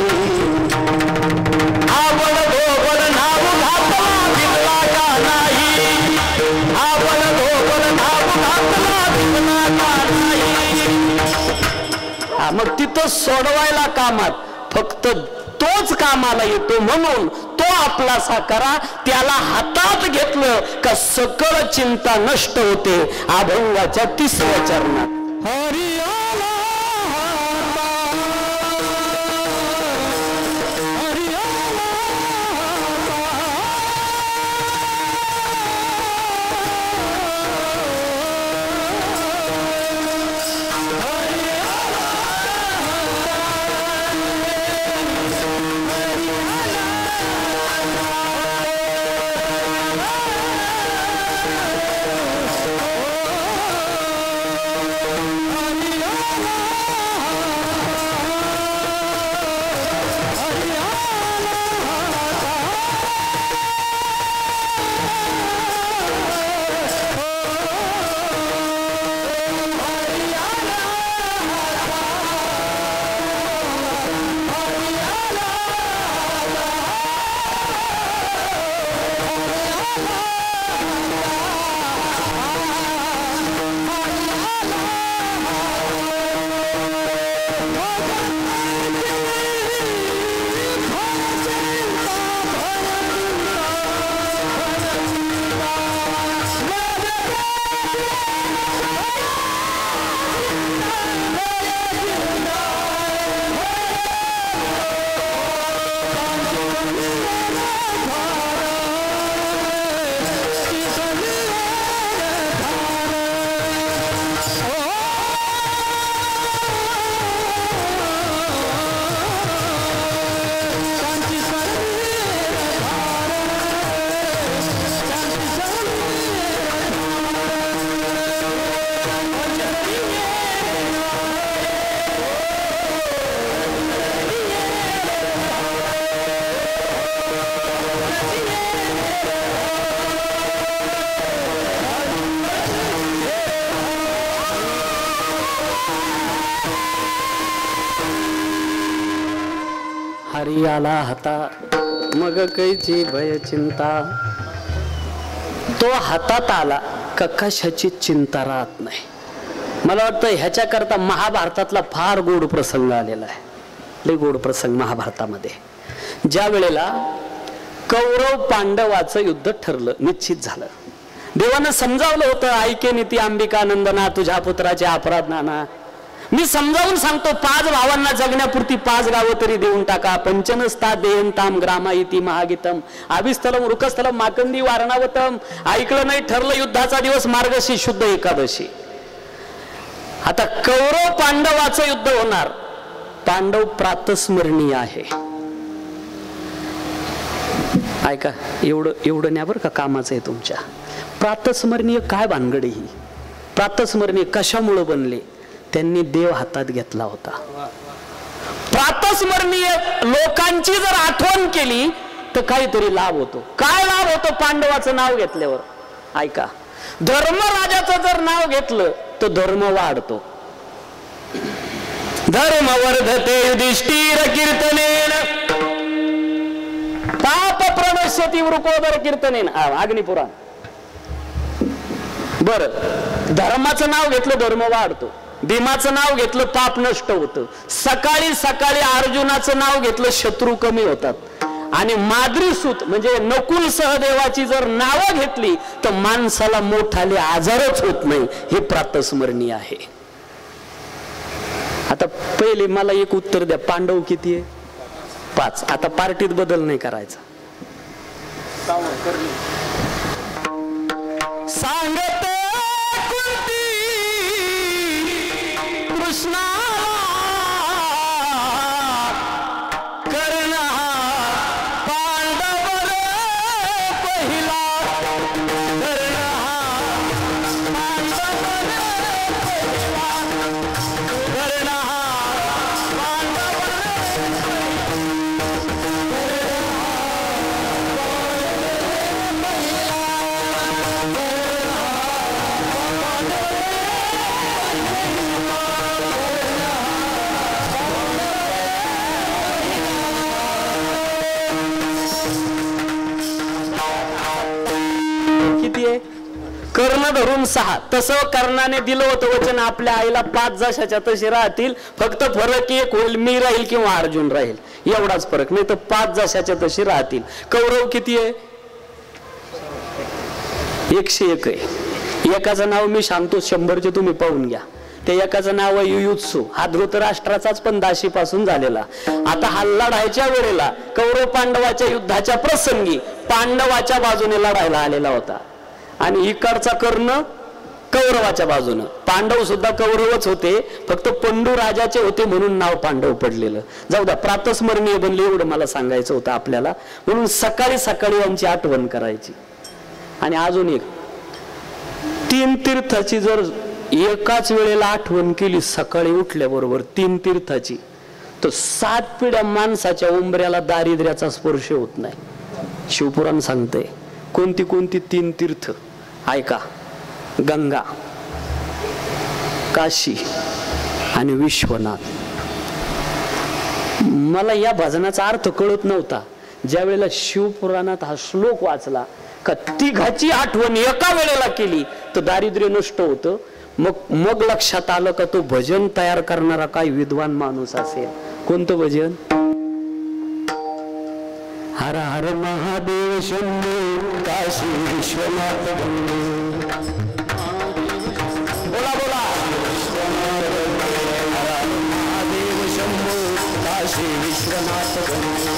आवड धोबड नाव घातला बिनला का नाही. आवड धोबड नाव घातला बिनला का नाही. मग तिथं सोडवायला कामात फक्त तोच कामाला येतो, म्हणून तो आपलासा करा. त्याला हातात घेतलं का सकळ चिंता नष्ट होते. अभंगाच्या 3व्या चरणात हरी आला हाता मग कैची भय चिंता. तो हातात आला का कशाची चिंता राहत नाही. मला वाटतं ह्याच्या करता महाभारतातला फार गोड प्रसंग आलेला आहे. लय गोड प्रसंग महाभारतामध्ये. ज्या वेळेला कौरव पांडवाचं युद्ध ठरलं, निश्चित झालं, देवानं समजावलं होतं, ऐके नीती अंबिका नंदना तुझ्या पुत्राचे अपराध नाना. मी समजावून सांगतो, 5 भावांना जगण्यापुरती 5 गावं तरी देऊन टाका. पंचनस्ता देयंताम ग्रामा इति महागीतम आभिस्थलम वृकस्थलम माकंदी वारणावतम. ऐकलं नाही, ठरलं युद्धाचा दिवस मार्गशी शुद्ध एकादशी. आता कौरव पांडवाचं युद्ध होणार. पांडव प्रातस्मरणीय आहे. ऐका, एवढं नाही बरं का कामाचं आहे तुमच्या. प्रातस्मरणीय काय भानगडी ही? प्रातस्मरणीय कशामुळे बनले? त्यांनी देव हातात घेतला होता. प्रातस्मरणीय लोकांची जर आठवण केली तर काहीतरी लाभ होतो. काय लाभ होतो पांडवाचं नाव घेतल्यावर? ऐका, धर्मराजाचं जर नाव घेतलं तर धर्म वाढतो. धर्म वर्धते युधिष्ठिर कीर्तनेन पाप प्रणश्यति वृकोदर कीर्तनेन. अग्निपुराण. बर, धर्माचं नाव घेतलं धर्म वाढतो. भीमाचं नाव घेतलं पाप नष्ट होतं. सकाळी सकाळी अर्जुनाचं नाव घेतलं शत्रू कमी होतात. आणि माद्री सूत म्हणजे नकुल सहदेवाची जर नावं घेतली तर माणसाला मोठाले आजारच होत नाही. हे प्रातस्मरणीय आहे. आता पहिले मला एक उत्तर द्या, पांडव किती आहे? 5. आता पार्टीत बदल नाही करायचा. सांगते कुंती कृष्णा कर्ण पांडव पहिला. कर्ण पांडव पहिला. कर्ण पांडव पहिला. म्हणून 6. तसं कर्णाने दिलं होतं वचन आपल्या आईला 5 जशाच्या तशी राहतील, फक्त फरक एक होईल, मी राहील किंवा अर्जुन राहील, एवढाच फरक, नाही तर 5 जशाच्या तशी राहतील. कौरव किती आहे? 101 आहे. एकाचं नाव मी सांगतो, 100चे तुम्ही पाहून घ्या. त्या एकाचं नाव आहे युयुत्सू, हा धृतराष्ट्राचाच पण दासीपासून झालेला. आता हा लढायच्या वेळेला कौरव पांडवाच्या युद्धाच्या प्रसंगी पांडवाच्या बाजूने लढायला आलेला होता आणि इकडचा कर्ण कौरवाच्या बाजूनं. पांडव सुद्धा कौरवच होते, फक्त पंडू राजाचे होते म्हणून नाव पांडव पडलेलं. जाऊ द्या, प्रातस्मरणीय बनले एवढं मला सांगायचं होतं आपल्याला, म्हणून सकाळी सकाळी यांची आठवण करायची. आणि अजून एक, 3 तीर्थाची जर एकाच वेळेला आठवण केली सकाळी उठल्याबरोबर 3 तीर्थाची, तर 7 पिढ्या माणसाच्या उंबऱ्याला दारिद्र्याचा स्पर्श होत नाही. शिवपुराण सांगते कोणती कोणती 3 तीर्थ ऐका. गंगा, काशी आणि विश्वनाथ. मला या भजनाचा अर्थ कळत नव्हता. ज्या वेळेला शिवपुराणात हा श्लोक वाचला का तिघाची आठवण एका वेळेला केली तर दारिद्र्य नष्ट होतं. मग लक्षात आलं का तो भजन तयार करणारा काही विद्वान माणूस असेल. कोणतं भजन? हर हर महादेव शंभो काशी विश्वनाथ गंगे. बोला बोला. हर हर महादेव शंभो काशी विश्वनाथ गंगे.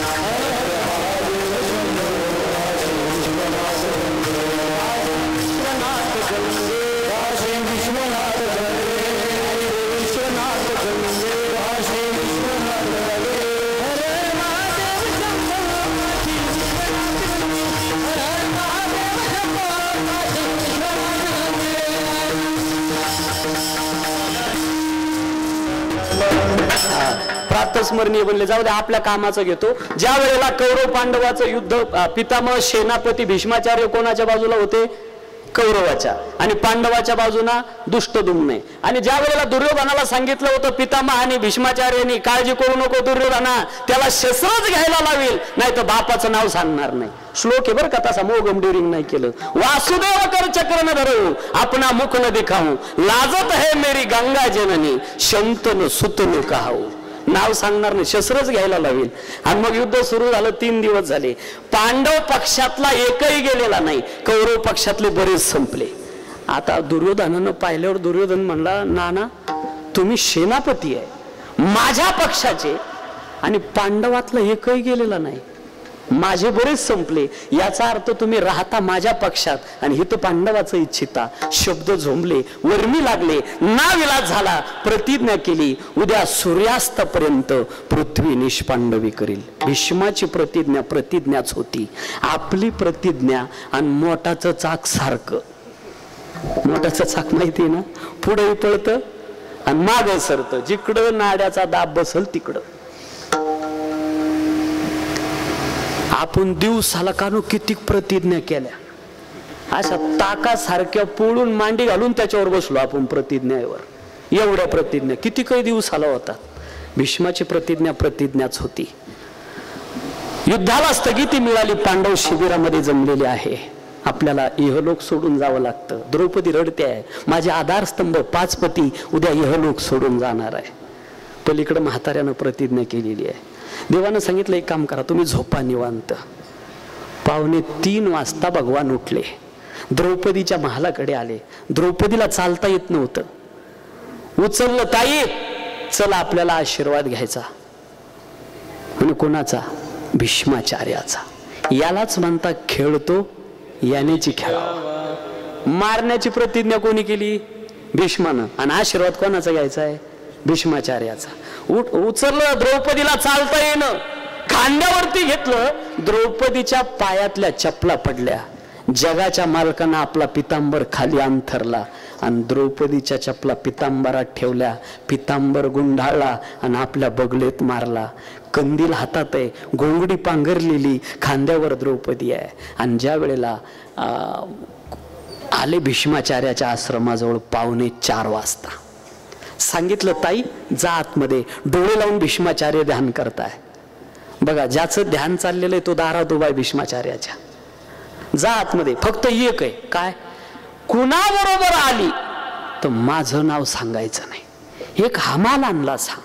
प्रातस्मरणीय बनले. जाऊ दे, आपल्या कामाचं घेतो. ज्या वेळेला कौरव पांडवाचं युद्ध, पितामह सेनापती भीष्माचार्य कोणाच्या बाजूला होते? कौरवाच्या. आणि पांडवाच्या बाजूला दुष्टदुम्न. आणि ज्या वेळेला दुर्योधनाला सांगितलं होतं पितामह आणि भीष्माचार्यांनी, काळजी करू नको दुर्योधना, त्याला शस्त्रच घ्यायला लावेल, नाही तर बापाचं नाव सांगणार नाही. श्लोक आहे बरं का, तसा मोगम ड्युरिंग नाही केलं. वासुदेव कर चक्र न धरू, अपना मुख न दिखाऊ, लाजत है मेरी गंगा जननी, शंतनु सुतनु कहाऊ. नाव सांगणार नाही, शस्त्रच घ्यायला लावेल. आणि मग युद्ध सुरू झालं. 3 दिवस झाले. पांडव पक्षातला एकही गेलेला नाही, कौरव पक्षातले बरेच संपले. आता दुर्योधनानं पाहिल्यावर दुर्योधन म्हणला, नाना तुम्ही सेनापती आहे माझ्या पक्षाचे आणि पांडवातला एकही गेलेला नाही, माझे बरेच संपले, याचा अर्थ तुम्ही राहता माझ्या पक्षात आणि हित पांडवाचं इच्छिता. शब्द झोंबले, वर्मी लागले, नाविलाज झाला. प्रतिज्ञा केली, उद्या सूर्यास्तापर्यंत पृथ्वी निष्पांडवी करील. भीष्माची प्रतिज्ञा प्रतिज्ञाच होती. आपली प्रतिज्ञा आणि मोटाचं चाक सारखं. मोटाचं चाक माहिती आहे ना, पुढे पळतं आणि मागे सरतं, जिकडं नाड्याचा दाब बसल तिकडं. आपण दिवसाला कानो किती प्रतिज्ञा केल्या, अशा ताकासारख्या पोळून मांडी घालून त्याच्यावर बसलो आपण प्रतिज्ञेवर. एवढ्या प्रतिज्ञा किती काही दिवसाला होतात. भीष्माची प्रतिज्ञा प्रतिज्ञाच होती. युद्धाला स्थगिती मिळाली. पांडव शिबिरामध्ये जमलेले आहे. आपल्याला इहलोक सोडून जावं लागतं. द्रौपदी रडते आहे, माझे आधारस्तंभ 5 पती उद्या इहलोक सोडून जाणार आहे. पलीकडे म्हाताऱ्यानं प्रतिज्ञा केलेली आहे. देवानं सांगितलं, एक काम करा, तुम्ही झोपा निवांत. 2:45 वाजता भगवान उठले, द्रौपदीच्या महालाकडे आले. द्रौपदीला चालता येत नव्हतं. उचललं, ताई चला आपल्याला आशीर्वाद घ्यायचा. म्हणे कोणाचा? भीष्माचार्याचा. यालाच म्हणता खेळतो यानेची खेळावा. मारण्याची प्रतिज्ञा कोणी केली? भीष्मानं. आणि आशीर्वाद कोणाचा घ्यायचा आहे? भीष्माचार्याचा. उचललं, द्रौपदीला चालता येणं, खांद्यावरती घेतलं. द्रौपदीच्या पायातल्या चपला पडल्या. जगाच्या मालकानं आपला पितांबर खाली अंथरला आणि द्रौपदीच्या चपला पितांबरात ठेवल्या. पितांबर गुंडाळला आणि आपल्या बगलेत मारला. कंदील हातात आहे, घोंगडी पांघरलेली, खांद्यावर द्रौपदी आहे. आणि ज्या वेळेला आले भीष्माचार्याच्या आश्रमाजवळ 3:45 वाजता, सांगितलं, ताई जा आतमध्ये. डोळे लावून भीष्माचार्य ध्यान करताय. बघा, ज्याचं ध्यान चाललेलं आहे तो दारात उभा आहे भीष्माचार्याच्या. जा आतमध्ये. फक्त एक आहे, काय? कुणाबरोबर आली तर माझं नाव सांगायचं नाही, एक हमाल आणला सांग.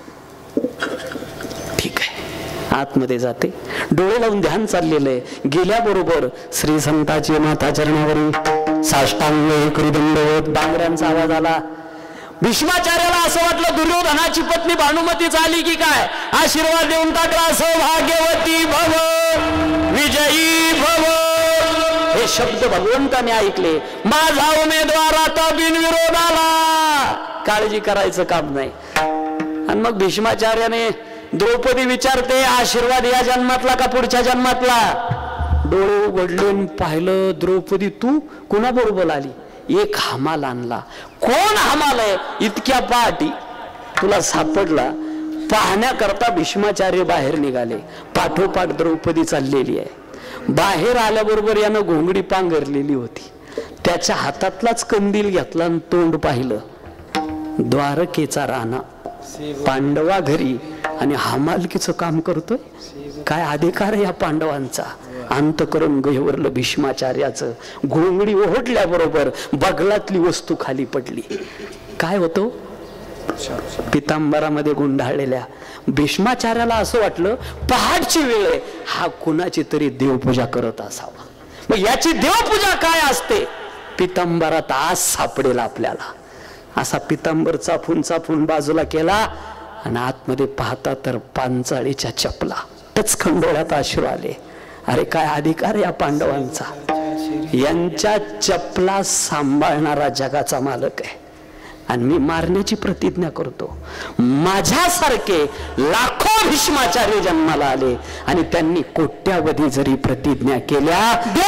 ठीक आहे, आतमध्ये जाते, डोळे लावून ध्यान चाललेलं आहे. गेल्याबरोबर श्री संताची माता चरणावरी साष्टांग कृदंडवत बांगड्यांचा आवाज आला. भीष्माचार्याला असं वाटलं दुर्योधनाची पत्नी भानुमती झाली की काय, आशीर्वाद देऊन टाकला. सौभाग्यवती भव विजयी भव, हे शब्द भगवंताने ऐकले. माझा उमेदवार आता बिनविरोधाला, काळजी करायचं काम नाही. आणि मग भीष्माचार्याने द्रौपदी विचारते, आशीर्वाद या जन्मातला का पुढच्या जन्मातला? डोळे उघडले, पाहिलं द्रौपदी तू कुणाबरोबर आली? एक हमाल आणला. कोण हमाल आहे? इतक्या पहाटी तुला सापडला. पाहण्याकरता भीष्माचार्य बाहेर निघाले. पाठोपाठ द्रौपदी चाललेली आहे. बाहेर आल्याबरोबर यानं घोंगडी पांघरलेली होती. त्याच्या हातातलाच कंदील घेतला आणि तोंड पाहिलं. द्वारकेचा राणा पांडवा घरी आणि हमालकीचं काम करतोय. काय अधिकार आहे या पांडवांचा? अंतकरण गहिवरलं भीष्माचार्याचं. घोंगडी ओढल्याबरोबर बगलातली वस्तू खाली पडली. काय होतो? पितांबरामध्ये गुंडाळलेल्या. भीष्माचार्याला असं वाटलं पहाटची वेळ आहे, हा कुणाची तरी देवपूजा करत असावा. मग याची देवपूजा काय असते? पितांबरात आज सापडेल आपल्याला. असा पितांबर चापून चापून बाजूला केला आणि आतमध्ये पाहता तर पांचाळीच्या चपला. टचकन डोळ्यात अश्रू आले. अरे काय अधिकार या पांडवांचा? यांच्या चपला सांभाळणारा जगाचा मालक आहे आणि मी मारण्याची प्रतिज्ञा करतो. माझ्यासारखे लाखो भीष्माचार्य जन्माला आले आणि त्यांनी कोट्यावधी जरी प्रतिज्ञा केल्या,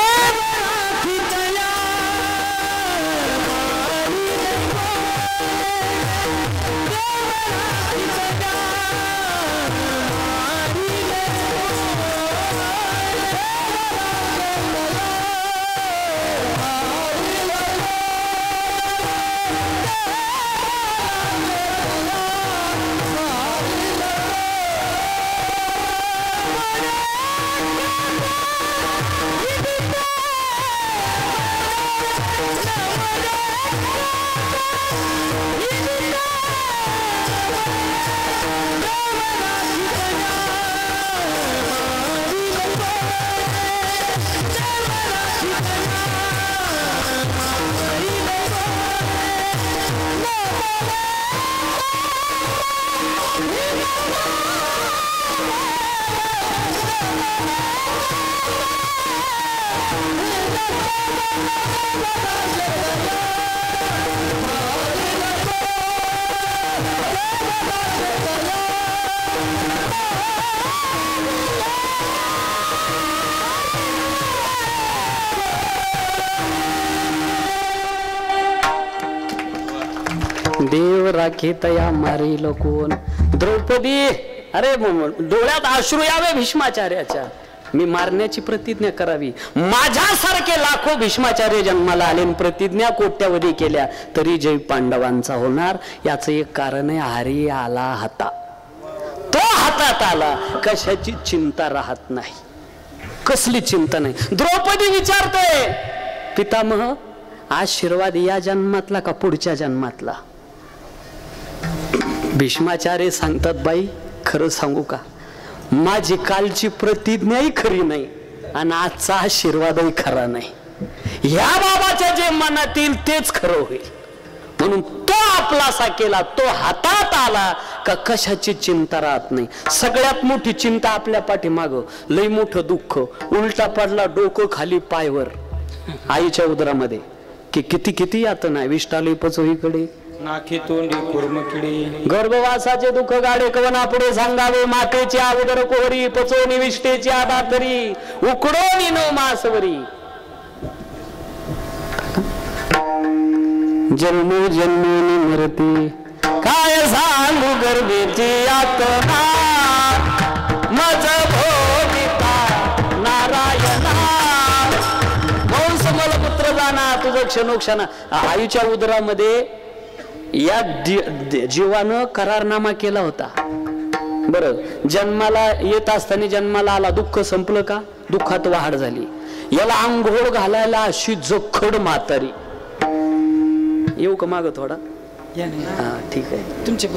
देव राखे तया मारील कोण. द्रौपदी, अरे डोळ्यात अश्रू यावे भीष्माचार्याच्या. मी मारण्याची प्रतिज्ञा करावी. माझ्यासारखे लाखो भीष्माचार्य जन्माला आले, प्रतिज्ञा कोट्यावधी केल्या तरी जय पांडवांचा होणार. याचं एक कारण आहे, हरी आला हाता. तो हातात आला, कशाची चिंता राहत नाही, कसली चिंता नाही. द्रौपदी विचारते, पितामह आशीर्वाद या जन्मातला का पुढच्या जन्मातला? भीष्माचार्य सांगतात, बाई खरं सांगू का, माझी कालची प्रतिज्ञाही खरी नाही आणि आजचा आशीर्वादही खरा नाही. ह्या बाबाच्या जे मनात येईल तेच खरं होईल. म्हणून तो आपलासा केला, तो हातात आला का कशाची चिंता राहत नाही. सगळ्यात मोठी चिंता आपल्या पाठीमागं लई मोठं दुःख. उलटा पडला डोकं खाली पायवर आईच्या उदरामध्ये की किती किती यातना आहे. विष्टाली पचोहीकडे नाकी तोंडी कुर्मकिडी, गर्भवासाचे दुःख गाडे कवना पुढे सांगावे. मातेची अगोदर कोहरी, पचोनी विष्टेची आदातरी, उकडोनी नो मासवरी. जन्मो जन्मोनी मरती, काय सांगू गर्भेची यातना. मज भोगिता नारायणा, वंश मलपुत्र जाना तुझं क्षणोक्षण. आईच्या उदरामध्ये या जीवानं करारनामा केला होता. बरं, जन्माला येत असताना जन्माला आला, दुःख संपलं का? दुःखात वाढ झाली. याला आंघोळ घालायला अशी जखड म्हातारी, येऊ का मागं थोडा? या नाही हा ठीक आहे. तुमच्या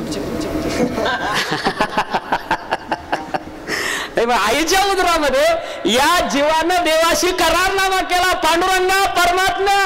आईच्या उदरामध्ये या जीवानं देवाशी करारनामा केला. पांडुरंगा परमात्मा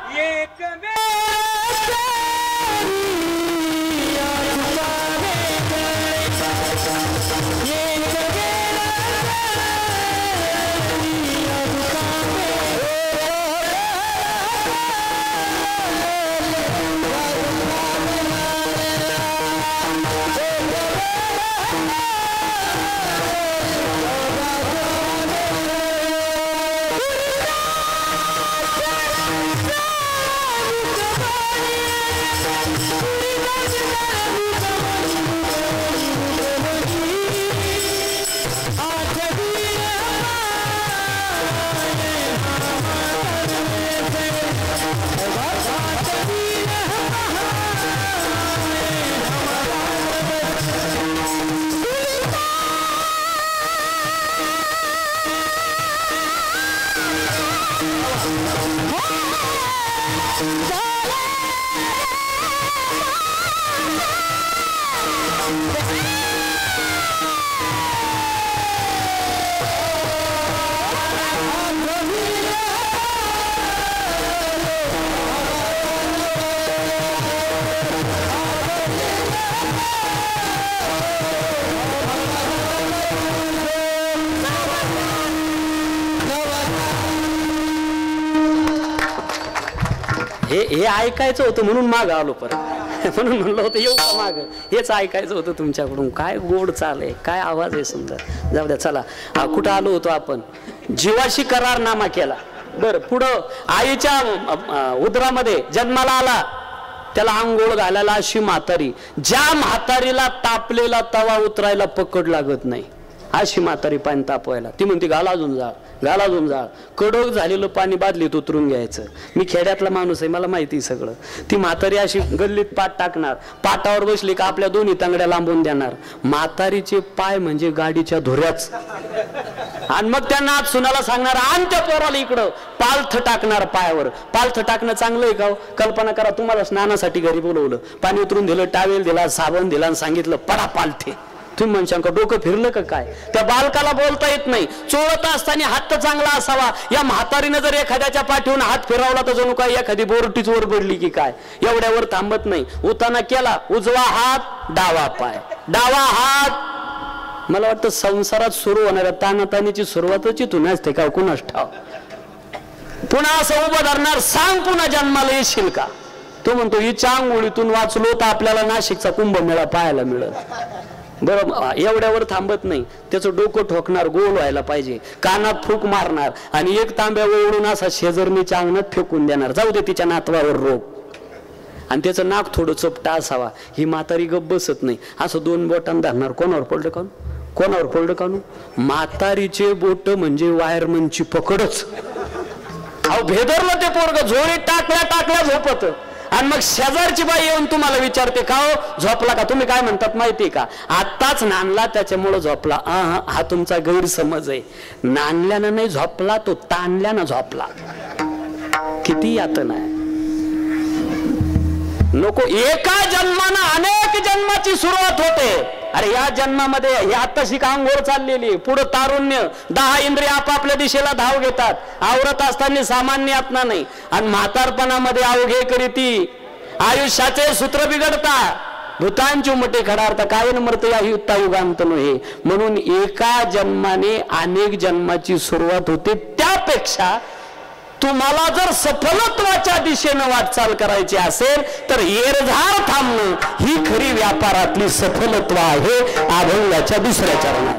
हे ऐकायचं होतं म्हणून माग आलो परत. म्हणून म्हणलं होतं येऊ का माग, हेच ऐकायचं होतं तुमच्याकडून. काय गोड चाल आहे, काय आवाज आहे सुंदर. जाऊ द्या चला. कुठं आलो होतो आपण? जीवाशी करारनामा केला. बरं पुढं आईच्या उदरामध्ये जन्माला आला, त्याला आंघोळ घालायला अशी म्हातारी, ज्या म्हातारीला तापलेला तवा उतरायला पकड लागत नाही अशी म्हातारी पाणी तापवायला. ती म्हणते घाल अजून जाळ, घाल अजून जाळ. कडक झालेलं पाणी बादलीत उतरून घ्यायचं. मी खेड्यातला माणूस आहे, मला माहिती सगळं. ती म्हातारी अशी गल्लीत पाठ टाकणार, पाटावर बसली का आपल्या दोन्ही तांगड्या लांबून देणार. म्हातारीचे पाय म्हणजे गाडीच्या धुऱ्याच. आणि मग त्यांना आज सुनाला सांगणार आण त्या पोराला इकडं. पालथ टाकणार पायावर. पालथ टाकणं चांगलं आहे का? कल्पना करा, तुम्हाला स्नानासाठी घरी बोलवलं, पाणी उतरून दिलं, टावेल दिला, साबण दिला आणि सांगितलं पडा पालथे. तुम्ही म्हणशाल का डोकं फिरलं का काय? त्या बालकाला बोलता येत नाही. चोळत असताना हात तर चांगला असावा. या म्हातारीनं जर एखाद्याच्या पाठीहून हात फिरवला तर जणू काय एखादी बोरटीच वर पडली की काय. एवढ्यावर थांबत नाही. उताना केला, उजवा हात डावा पाय, डावा हात. मला वाटतं संसारात सुरू होणाऱ्या तानातानीची सुरुवातच इथून असते का कुणास ठाव. पुन्हा असं उभं धरणार, सांग पुन्हा जन्माला येशील का? तो म्हणतो हिच्या आंघोळीतून वाचलो तर आपल्याला नाशिकचा कुंभमेळा पाहायला मिळत. बरं एवढ्यावर थांबत नाही. त्याचं डोकं ठोकणार, गोल व्हायला पाहिजे, कानात फूक मारणार आणि एक तांब्या ओढून असा शेजारणीच्या अंगणात फेकून देणार. जाऊ दे तिच्या नातवावर रोग. आणि त्याचं नाक थोडं चपटा असावा. ही म्हातारी गप बसत नाही. असं दोन बोटांना धरणार. कोणावर पडलं कानू, कोणावर पडलं कानू? म्हातारीचे बोट म्हणजे वायरमनची पकडच. अहो भेदरलं ते पोरग, झोळीत टाकल्या टाकल्या झोपत. आणि मग शेजारची बाई येऊन तुम्हाला विचारते का हो झोपला का? तुम्ही काय म्हणतात माहितीये का? आत्ताच नांदला त्याच्यामुळं झोपला. हा तुमचा गैरसमज आहे. नांदल्यानं नाही झोपला, तो ताणल्यानं झोपला. किती यातना आहे. नको एका जन्मानं अनेक जन्माची सुरुवात होते. अरे या जन्मामध्ये ही आत्ताशी आंघोळ चाललेली, पुढे तारुण्य, 10 इंद्रिय आपापल्या दिशेला धाव घेतात. आवरत असताना सामान्य यातना नाही. आणि म्हातारपणामध्ये अवघे करीती आयुष्याचे सूत्र बिघडतात. भूतांची मोठे खडार्थ काय मरत या युक्ता युगांत नव्हे. म्हणून एका जन्माने अनेक जन्माची सुरुवात होते. त्यापेक्षा तुम्हाला जर सफलत्वाच्या दिशेनं वाटचाल करायची असेल तर येरझार थांबणं ही खरी व्यापारातली सफलत्व आहे. अभंगाच्या दुसऱ्या चरणात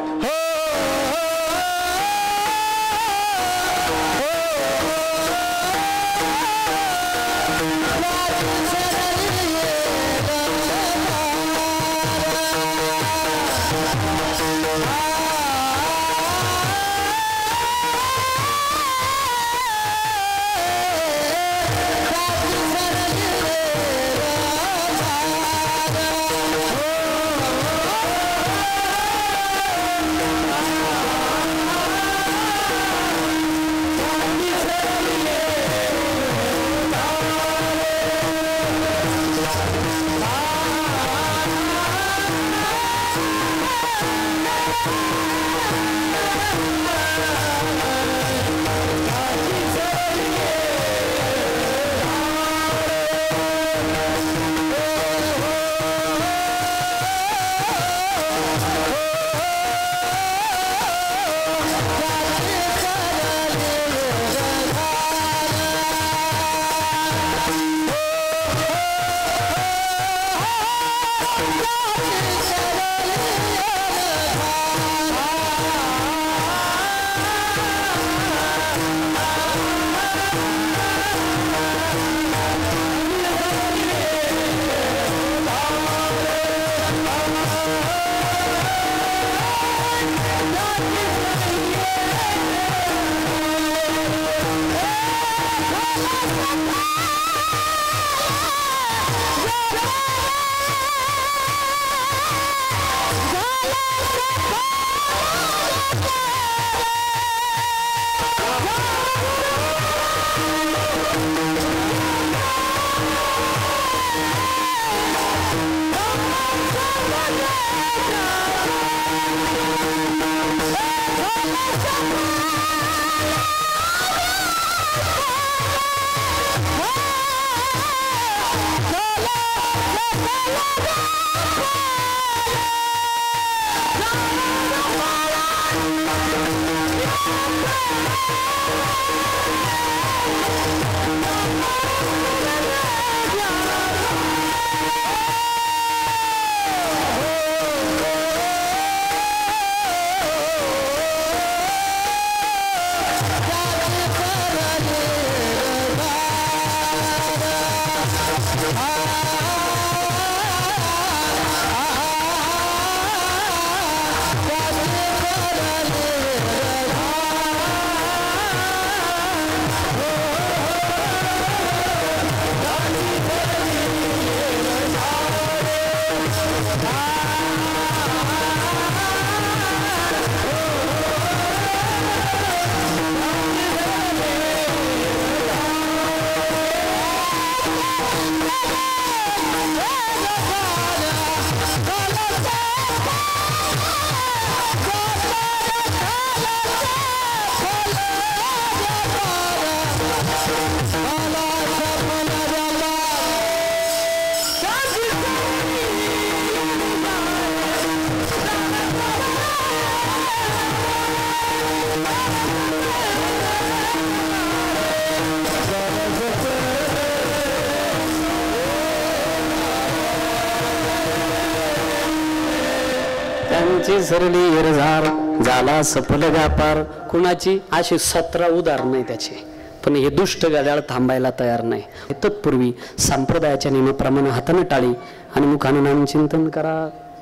त्यांची सरली इरझार झाला सफल व्यापार. कुणाची? अशी 17 उदाहरणं नाही त्याची. पण हे दुष्ट गद्याळ थांबायला तयार नाही. तत्पूर्वी संप्रदायाच्या नियमाप्रमाणे हाताने टाळी आणि मुखाने नामचिंतन करा.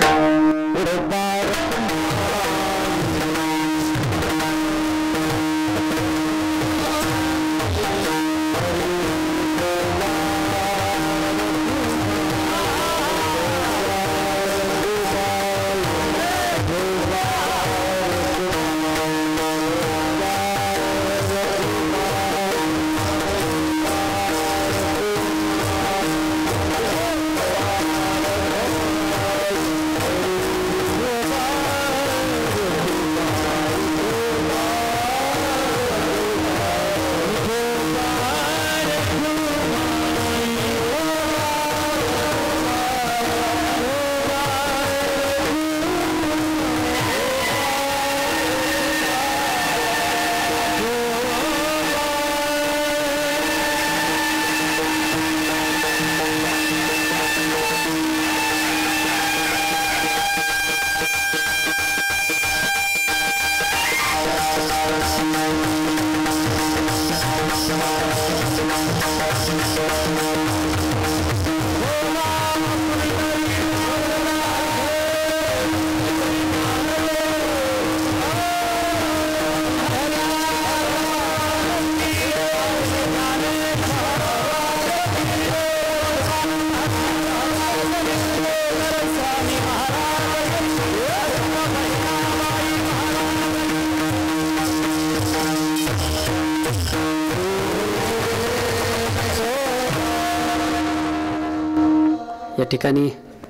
या ठिकाणी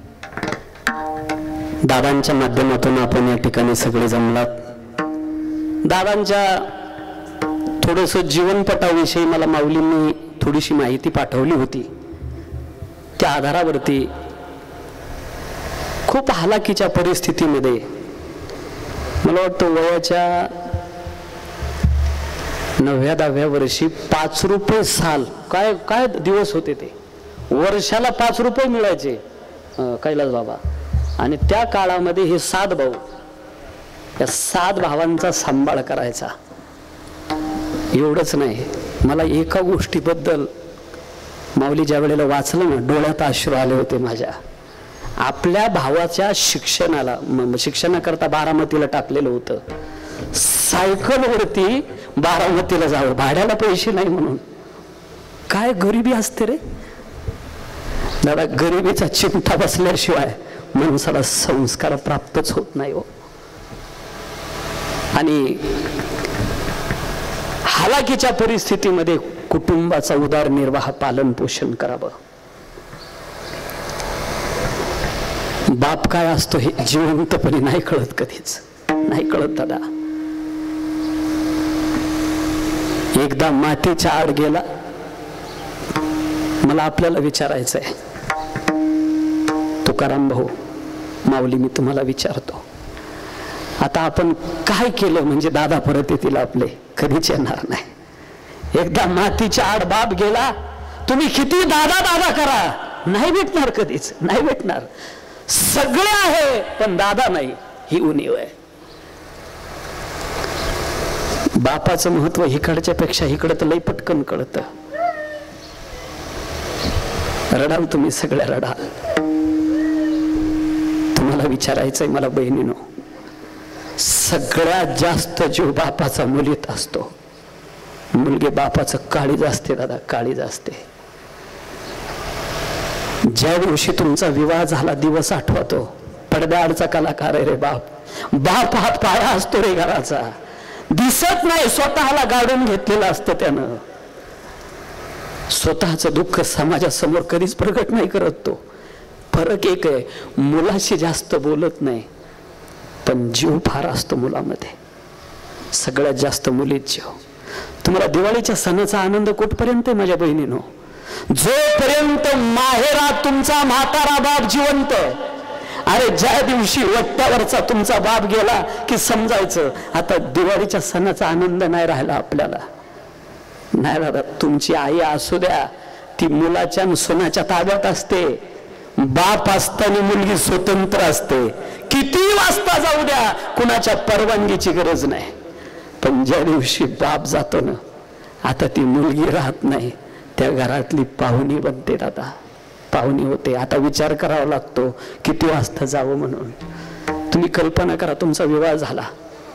दादांच्या माध्यमातून आपण या ठिकाणी सगळे जमलात. दादांच्या थोडस जीवनपटाविषयी मला माऊलींनी थोडीशी माहिती पाठवली होती. त्या आधारावरती खूप हालाकीच्या परिस्थितीमध्ये मला वाटतं वयाच्या 9व्या-10व्या वर्षी 5 रुपये साल काय काय दिवस होते ते. वर्षाला 5 रुपये मिळायचे कैलास बाबा. आणि त्या काळामध्ये हे 7 भाऊ, या 7 भावांचा सांभाळ करायचा. एवढंच नाही, मला एका गोष्टीबद्दल माऊली ज्या वेळेला वाचलं ना, डोळ्यात अश्रू आले होते माझ्या. आपल्या भावाच्या शिक्षणाकरता बारामतीला टाकलेलं होतं. सायकलवरती बारामतीला जावं, भाड्याला पैसे नाही म्हणून. काय गरिबी असते रे दादा. गरिबीचा चिमटा बसल्याशिवाय माणसाला संस्कार प्राप्तच होत नाही हो. आणि हालाकीच्या परिस्थितीमध्ये कुटुंबाचा उदरनिर्वाह पालन पोषण करावं. बाप काय असतो हे जिवंतपणे नाही कळत, कधीच नाही कळत दादा. एकदा मातीच्या आड गेला. मला आपल्याला विचारायचं आहे, तुकाराम भाऊ, माऊली, मी तुम्हाला विचारतो, आता आपण काय केलं म्हणजे दादा परत येतील आपले? कधीच येणार नाही. एकदा मातीच्या आड बाप गेला, तुम्ही किती दादा दादा करा, नाही भेटणार, कधीच नाही भेटणार. सगळे आहे पण दादा नाही, ही उणीव आहे. बापाचं महत्व इकडच्या पेक्षा इकडं तर लई पटकन कळतं. रडाल तुम्ही, सगळ्या रडाल. तुम्हाला विचारायचंय मला बहिणीनो, सगळ्यात जास्त जीव बापाचा मुलीत असतो. मुलगी बापाचं काळीज असते दादा, काळीज असते. ज्या दिवशी तुमचा विवाह झाला दिवस आठवतो. पडद्याआडचा कलाकार आहे रे बाप. बाप हा पाया असतो रे घराचा. दिसत नाही, स्वतःला गाडून घेतलेलं असतं त्यानं. स्वतःचं दुःख समाजासमोर कधीच प्रगट नाही करत तो, फरक एक आहे, मुलाशी जास्त बोलत नाही पण जीव फार असतो मुलामध्ये, सगळ्यात जास्त मुलीत जीव. तुम्हाला दिवाळीच्या सणाचा आनंद कुठपर्यंत आहे माझ्या बहिणीनो? जोपर्यंत माहेरात तुमचा म्हातारा बाप जिवंत आहे. अरे ज्या दिवशी वट्ट्यावरचा तुमचा बाप गेला की समजायचं आता दिवाळीच्या सणाचा आनंद नाही राहिला आपल्याला. नाही दादा, तुमची आई असू द्या, ती मुलाच्या आणि सोनाच्या ताब्यात असते. बाप असताना मुलगी स्वतंत्र असते. किती वाजता जाऊ द्या, कुणाच्या परवानगीची गरज नाही. पण ज्या दिवशी बाप जातो ना, आता ती मुलगी राहत नाही, त्या घरातली पाहुणी बनते दादा, पाहुणी होते. आता विचार करावा लागतो किती वाजता जावं म्हणून. तुम्ही कल्पना करा, तुमचा विवाह झाला,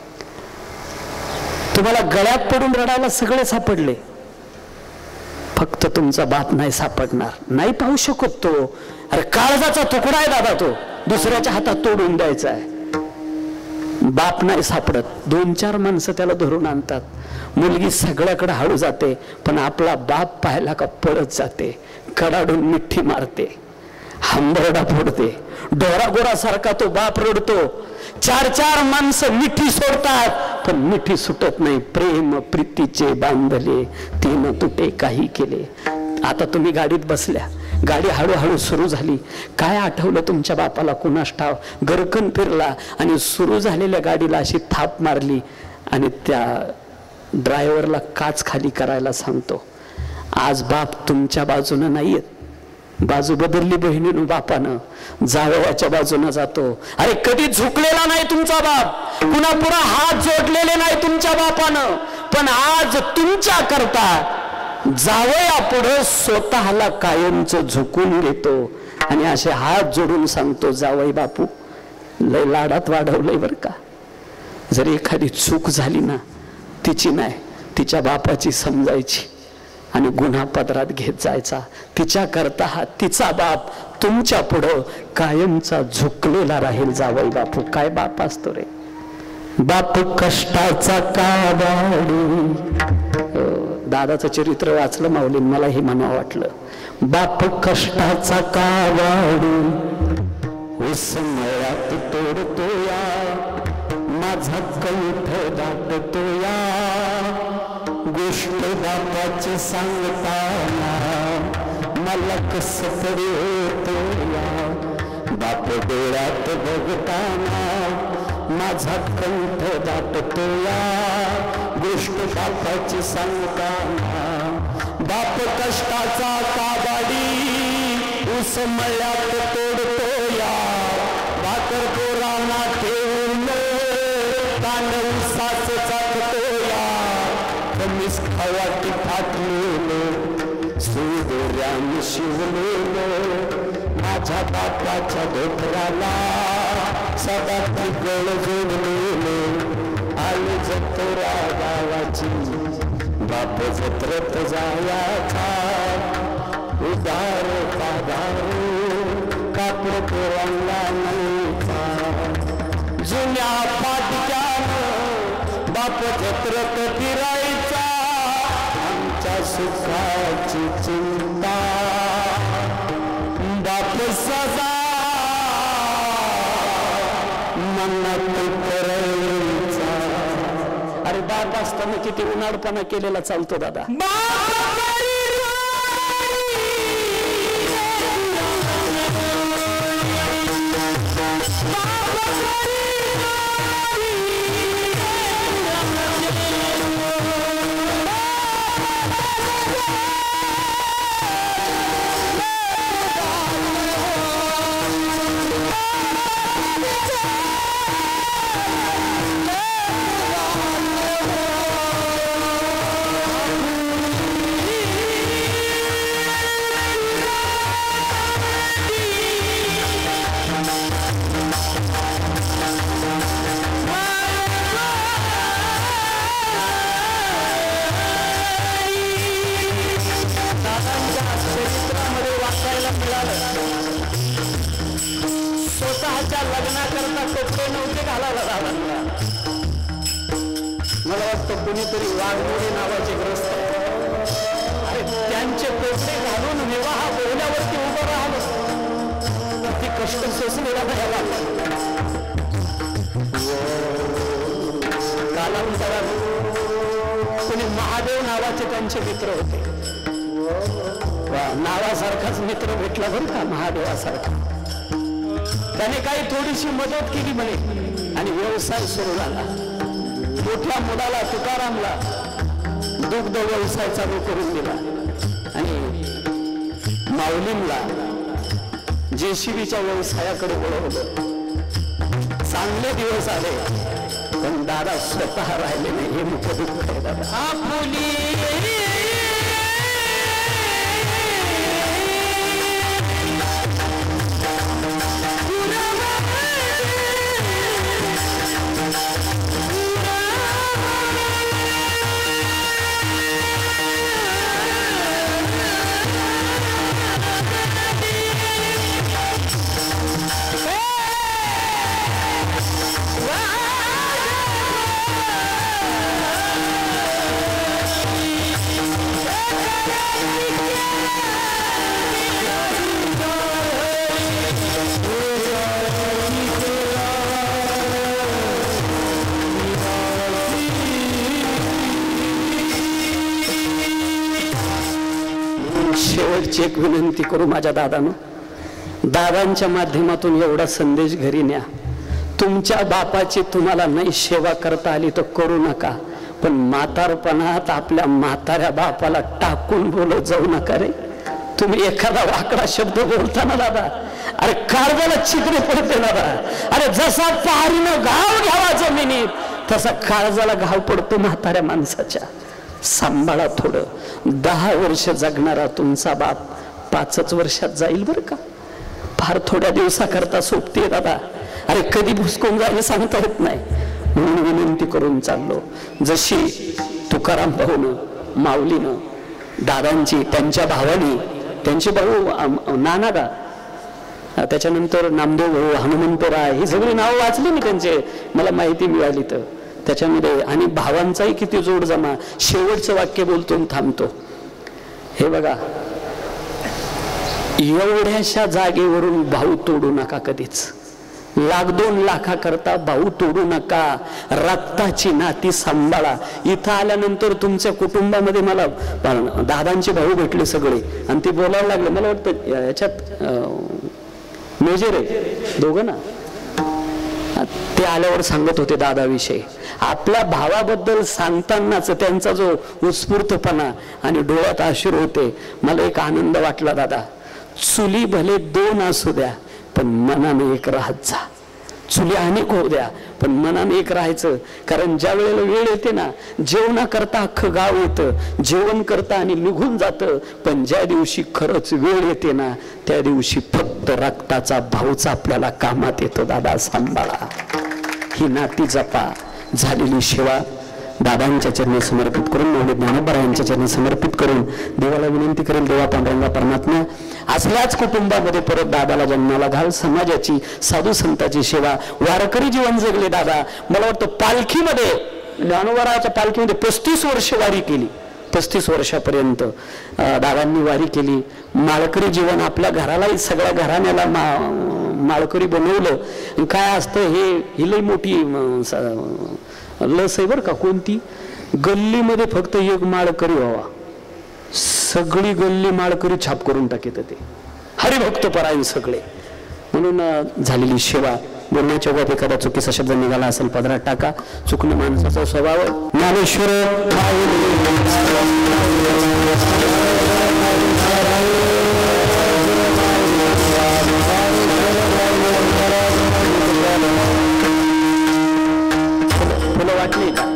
तुम्हाला गळ्यात पडून रडायला सगळे सापडले, फक्त तुमचा बाप नाही सापडणार. नाही पाहू शकत तो. अरे काळजाचा तुकडा आहे दादा, तो दुसऱ्याच्या हातात तोडून द्यायचा आहे. बाप नाही सापडत, 2-4 माणसं त्याला धरून आणतात. मुलगी सगळ्याकडे हळू जाते, पण आपला बाप पाहायला का पळत जाते, कडाडून मिठी मारते, हंबरडा फोडते. डोरागोरासारखा तो बाप रडतो. 4-4 माणसं मिठी सोडतात पण मिठी सुटत नाही. प्रेम प्रीतीचे बांधले तीन तुटे काही केले. आता तुम्ही गाडीत बसल्या, गाडी हळूहळू सुरू झाली. काय आठवलं तुमच्या बापाला कुणास ठाव, गरकन फिरला आणि सुरू झालेल्या गाडीला अशी थाप मारली आणि त्या ड्रायव्हरला काच खाली करायला सांगतो. आज बाप तुमच्या बाजूनं नाहीयेत, बाजू बदलली बहिणीनं, बापानं जावयाच्या बाजूनं जातो. अरे कधी झुकलेला नाही तुमचा बाप, कुणापुढे हात जोडलेले नाही तुमच्या बापानं, पण आज तुमच्या करता जावया पुढे स्वतःला कायमच झुकून घेतो आणि असे हात जोडून सांगतो, जावई बापू लय लाडात वाढवलंय बर का. जर एखादी चूक झाली ना, तिची नाही तिच्या बापाची समजायची आणि गुन्हा पदरात घेत जायचा. तिच्या करता हा तिचा बाप तुमच्या पुढं कायमचा झुकलेला राहील. जावई बापू काय बाप असतो रे. बाप कष्टाचा काबाडू. दादाचं चरित्र वाचलं माऊलीन, मला हे म्हणावं वाटलं. बाप कष्टाचा काबाडू उसमयात तोडतो या, माझा कंठ दाटतो या. गोष्ट बापाची सांगताना मला कसं तरी होतो या. बाप डोळ्यात बघताना माझा कंठ दाटतो या. गोष्ट बापाची सांगताना. बाप कष्टाचा काबाडी उसमयात तोडतो या. भाकर पोरांना ठेवून तांडव साच चाकतो या. कमीच खवाटी फाटलेलो सूर्यान शिवलेलो. माझ्या बापाच्या धोत्राला सदा ती गळ जोडलेलो. आली जत्रा गावाची बाप जत्रत जायाचा. उदार पादारू कापड पोरांना नव्हता. जुन्या फाटक्यानं बाप जत्रत फिरायचा. आमच्या सुखाची चिंता बाप सदा मनात करायचा. अरे बाप असताना किती उन्हाळपणा केलेला चालतो दादा. स्वतःच्या लग्नाकरता कपडे नव्हते घालायला दादांना. मला वाटतं कुणीतरी वाघमोडे नावाचे ग्रस्त अरे त्यांचे कपडे घालून विवाह बोहल्यावरती उभं राहिलं. ती कष्ट सोसले दादा या कालांतरात कोणी महादेव नावाचे त्यांचे मित्र होते. नावासारखाच मित्र भेटला बरं का महादेवासारखा. त्याने काही थोडीशी मदत केली म्हणे आणि व्यवसाय सुरू झाला. मोठ्या मुलाला तुकारामला दुग्ध व्यवसाय चालू करून दिला आणि माऊलींना जेसीबीच्या व्यवसायाकडे वळवलं. चांगले दिवस आले पण दादा स्वतः राहिले नाही. हे मोठं दुःख आहे दादा. शेवटची एक विनंती करू माझ्या दादानं. दादांच्या माध्यमातून एवढा संदेश घरी न्या. तुमच्या बापाची तुम्हाला नाही सेवा करता आली तर करू नका, पण म्हातारपणात आपल्या म्हाताऱ्या बापाला टाकून बोलत जाऊ नका रे. तुम्ही एखादा वाकडा शब्द बोलताना दादा, अरे काळजाला छिद्र पडते दादा. अरे जसा पारीनं घाव घ्यावा जमिनीत तसा काळजाला घाव पडतो म्हाताऱ्या माणसाच्या. सांभाळा थोडं. 10 वर्ष जगणारा तुमचा बाप 5च वर्षात जाईल बरं का. फार थोड्या दिवसाकरता सोबती दादा. अरे कधी भुसकून जाईल सांगता येत नाही. म्हणून विनंती करून चाललो. जशी तुकाराम भाऊनं माऊलीनं दादांची त्यांच्या भावानी त्यांचे भाऊ नाना का त्याच्यानंतर नामदेव भाऊ हनुमंतराय ही सगळी नावं वाचली मी त्यांचे. मला माहिती मिळाली तर त्याच्यामध्ये आणि भावांचाही किती जोड जमा. शेवटचं वाक्य बोलतो थांबतो. हे बघा, एवढ्याशा जागेवरून भाऊ तोडू नका कधीच. 1-2 लाखाकरता भाऊ तोडू नका. रक्ताची नाती सांभाळा. इथं आल्यानंतर तुमच्या कुटुंबामध्ये मला दादांचे भाऊ भेटले सगळे आणि ते बोलायला लागले. मला वाटतं याच्यात मेजर आहे दोघं ना. ते आल्यावर सांगत होते दादाविषयी. आपल्या भावाबद्दल सांगतानाच त्यांचा जो उत्स्फूर्तपणा आणि डोळ्यात अश्रू होते. मला एक आनंद वाटला दादा. चुली भले 2 असू द्या पण मनाने एक राहत जा. चुली अनेक होऊ द्या पण मनाने एक राहायचं. कारण ज्या वेळेला वेळ येते ना, जेवणा करता अख्खं गाव येतं, जेवण करता आणि निघून जातं. पण ज्या दिवशी खरंच वेळ येते ना, त्या दिवशी फक्त रक्ताचा भाऊच आपल्याला कामात येतो. दादा सांभाळा. ही नाती जपा. झालेली सेवा दादांच्या चरणी समर्पित करून, मौली ज्ञानोबरायांच्या चरणी समर्पित करून देवाला विनंती करेल, देवा पांडुरंगा परमात्मा असल्याच कुटुंबामध्ये परत दादाला जन्माला घाल. समाजाची साधू संतांची सेवा, वारकरी जीवन जगले दादा. मला वाटतं पालखीमध्ये ज्ञानोबराच्या पालखीमध्ये 35 वर्ष वारी केली. 35 वर्षापर्यंत दादांनी वारी केली. माळकरी जीवन आपल्या घरालाही सगळ्या घराण्याला माळकरी बनवलं. काय असतं ही लई मोठी लस आहे बरं का. कोणती गल्लीमध्ये फक्त एक माळकरी व्हावा, सगळी गल्ली माळकरी छाप करून टाकेत ते हरिभक्त परायण सगळे. म्हणून झालेली सेवा. बोलण्याच्या ओघात एखादा चुकीचा शब्द निघाला असेल पदरात टाका. चुकणं माणसाचा स्वभाव. ज्ञानेश्वर फुलं वाटली का?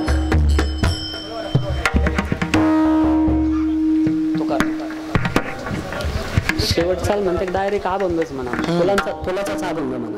शेवट चाल म्हणते डायरेक्ट अभंगच म्हणा. फुलाचाच अभंग म्हणा.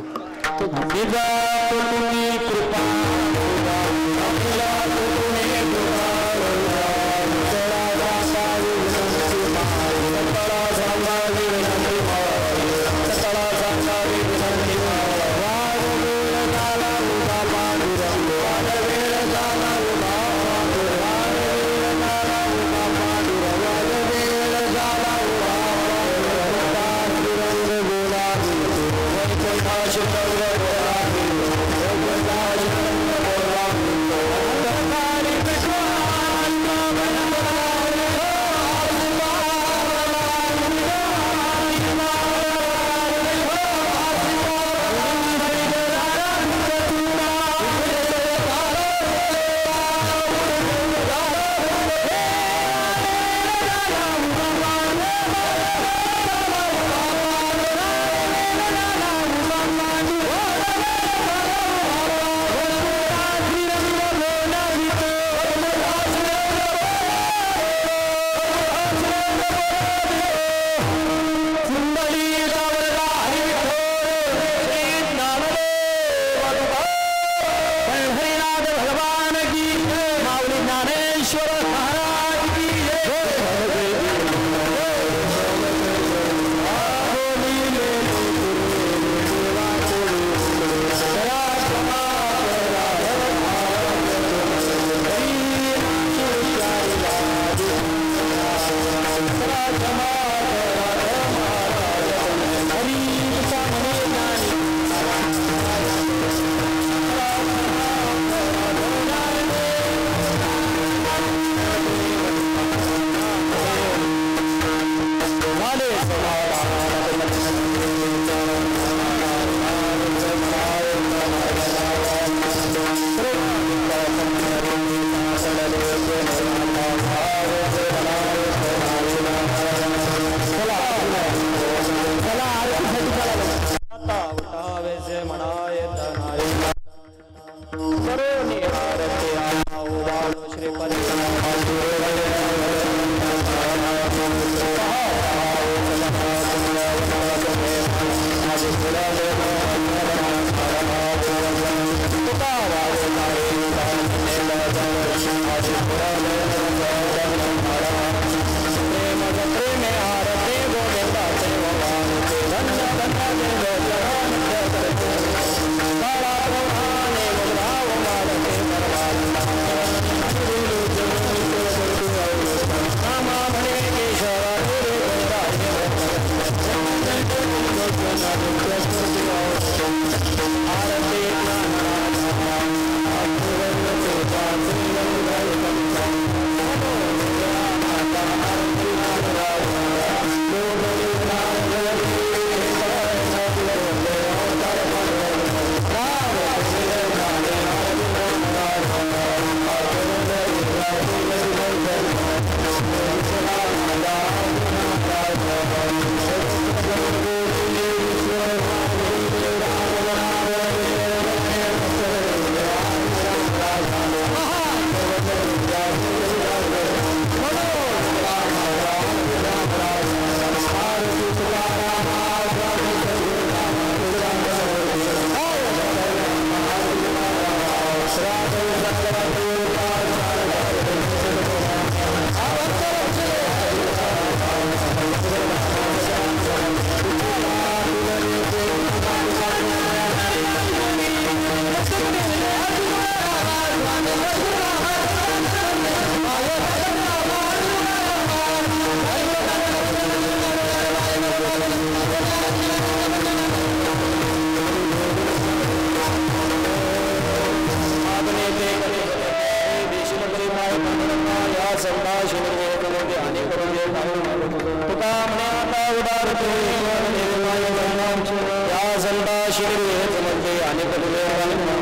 या संता श्री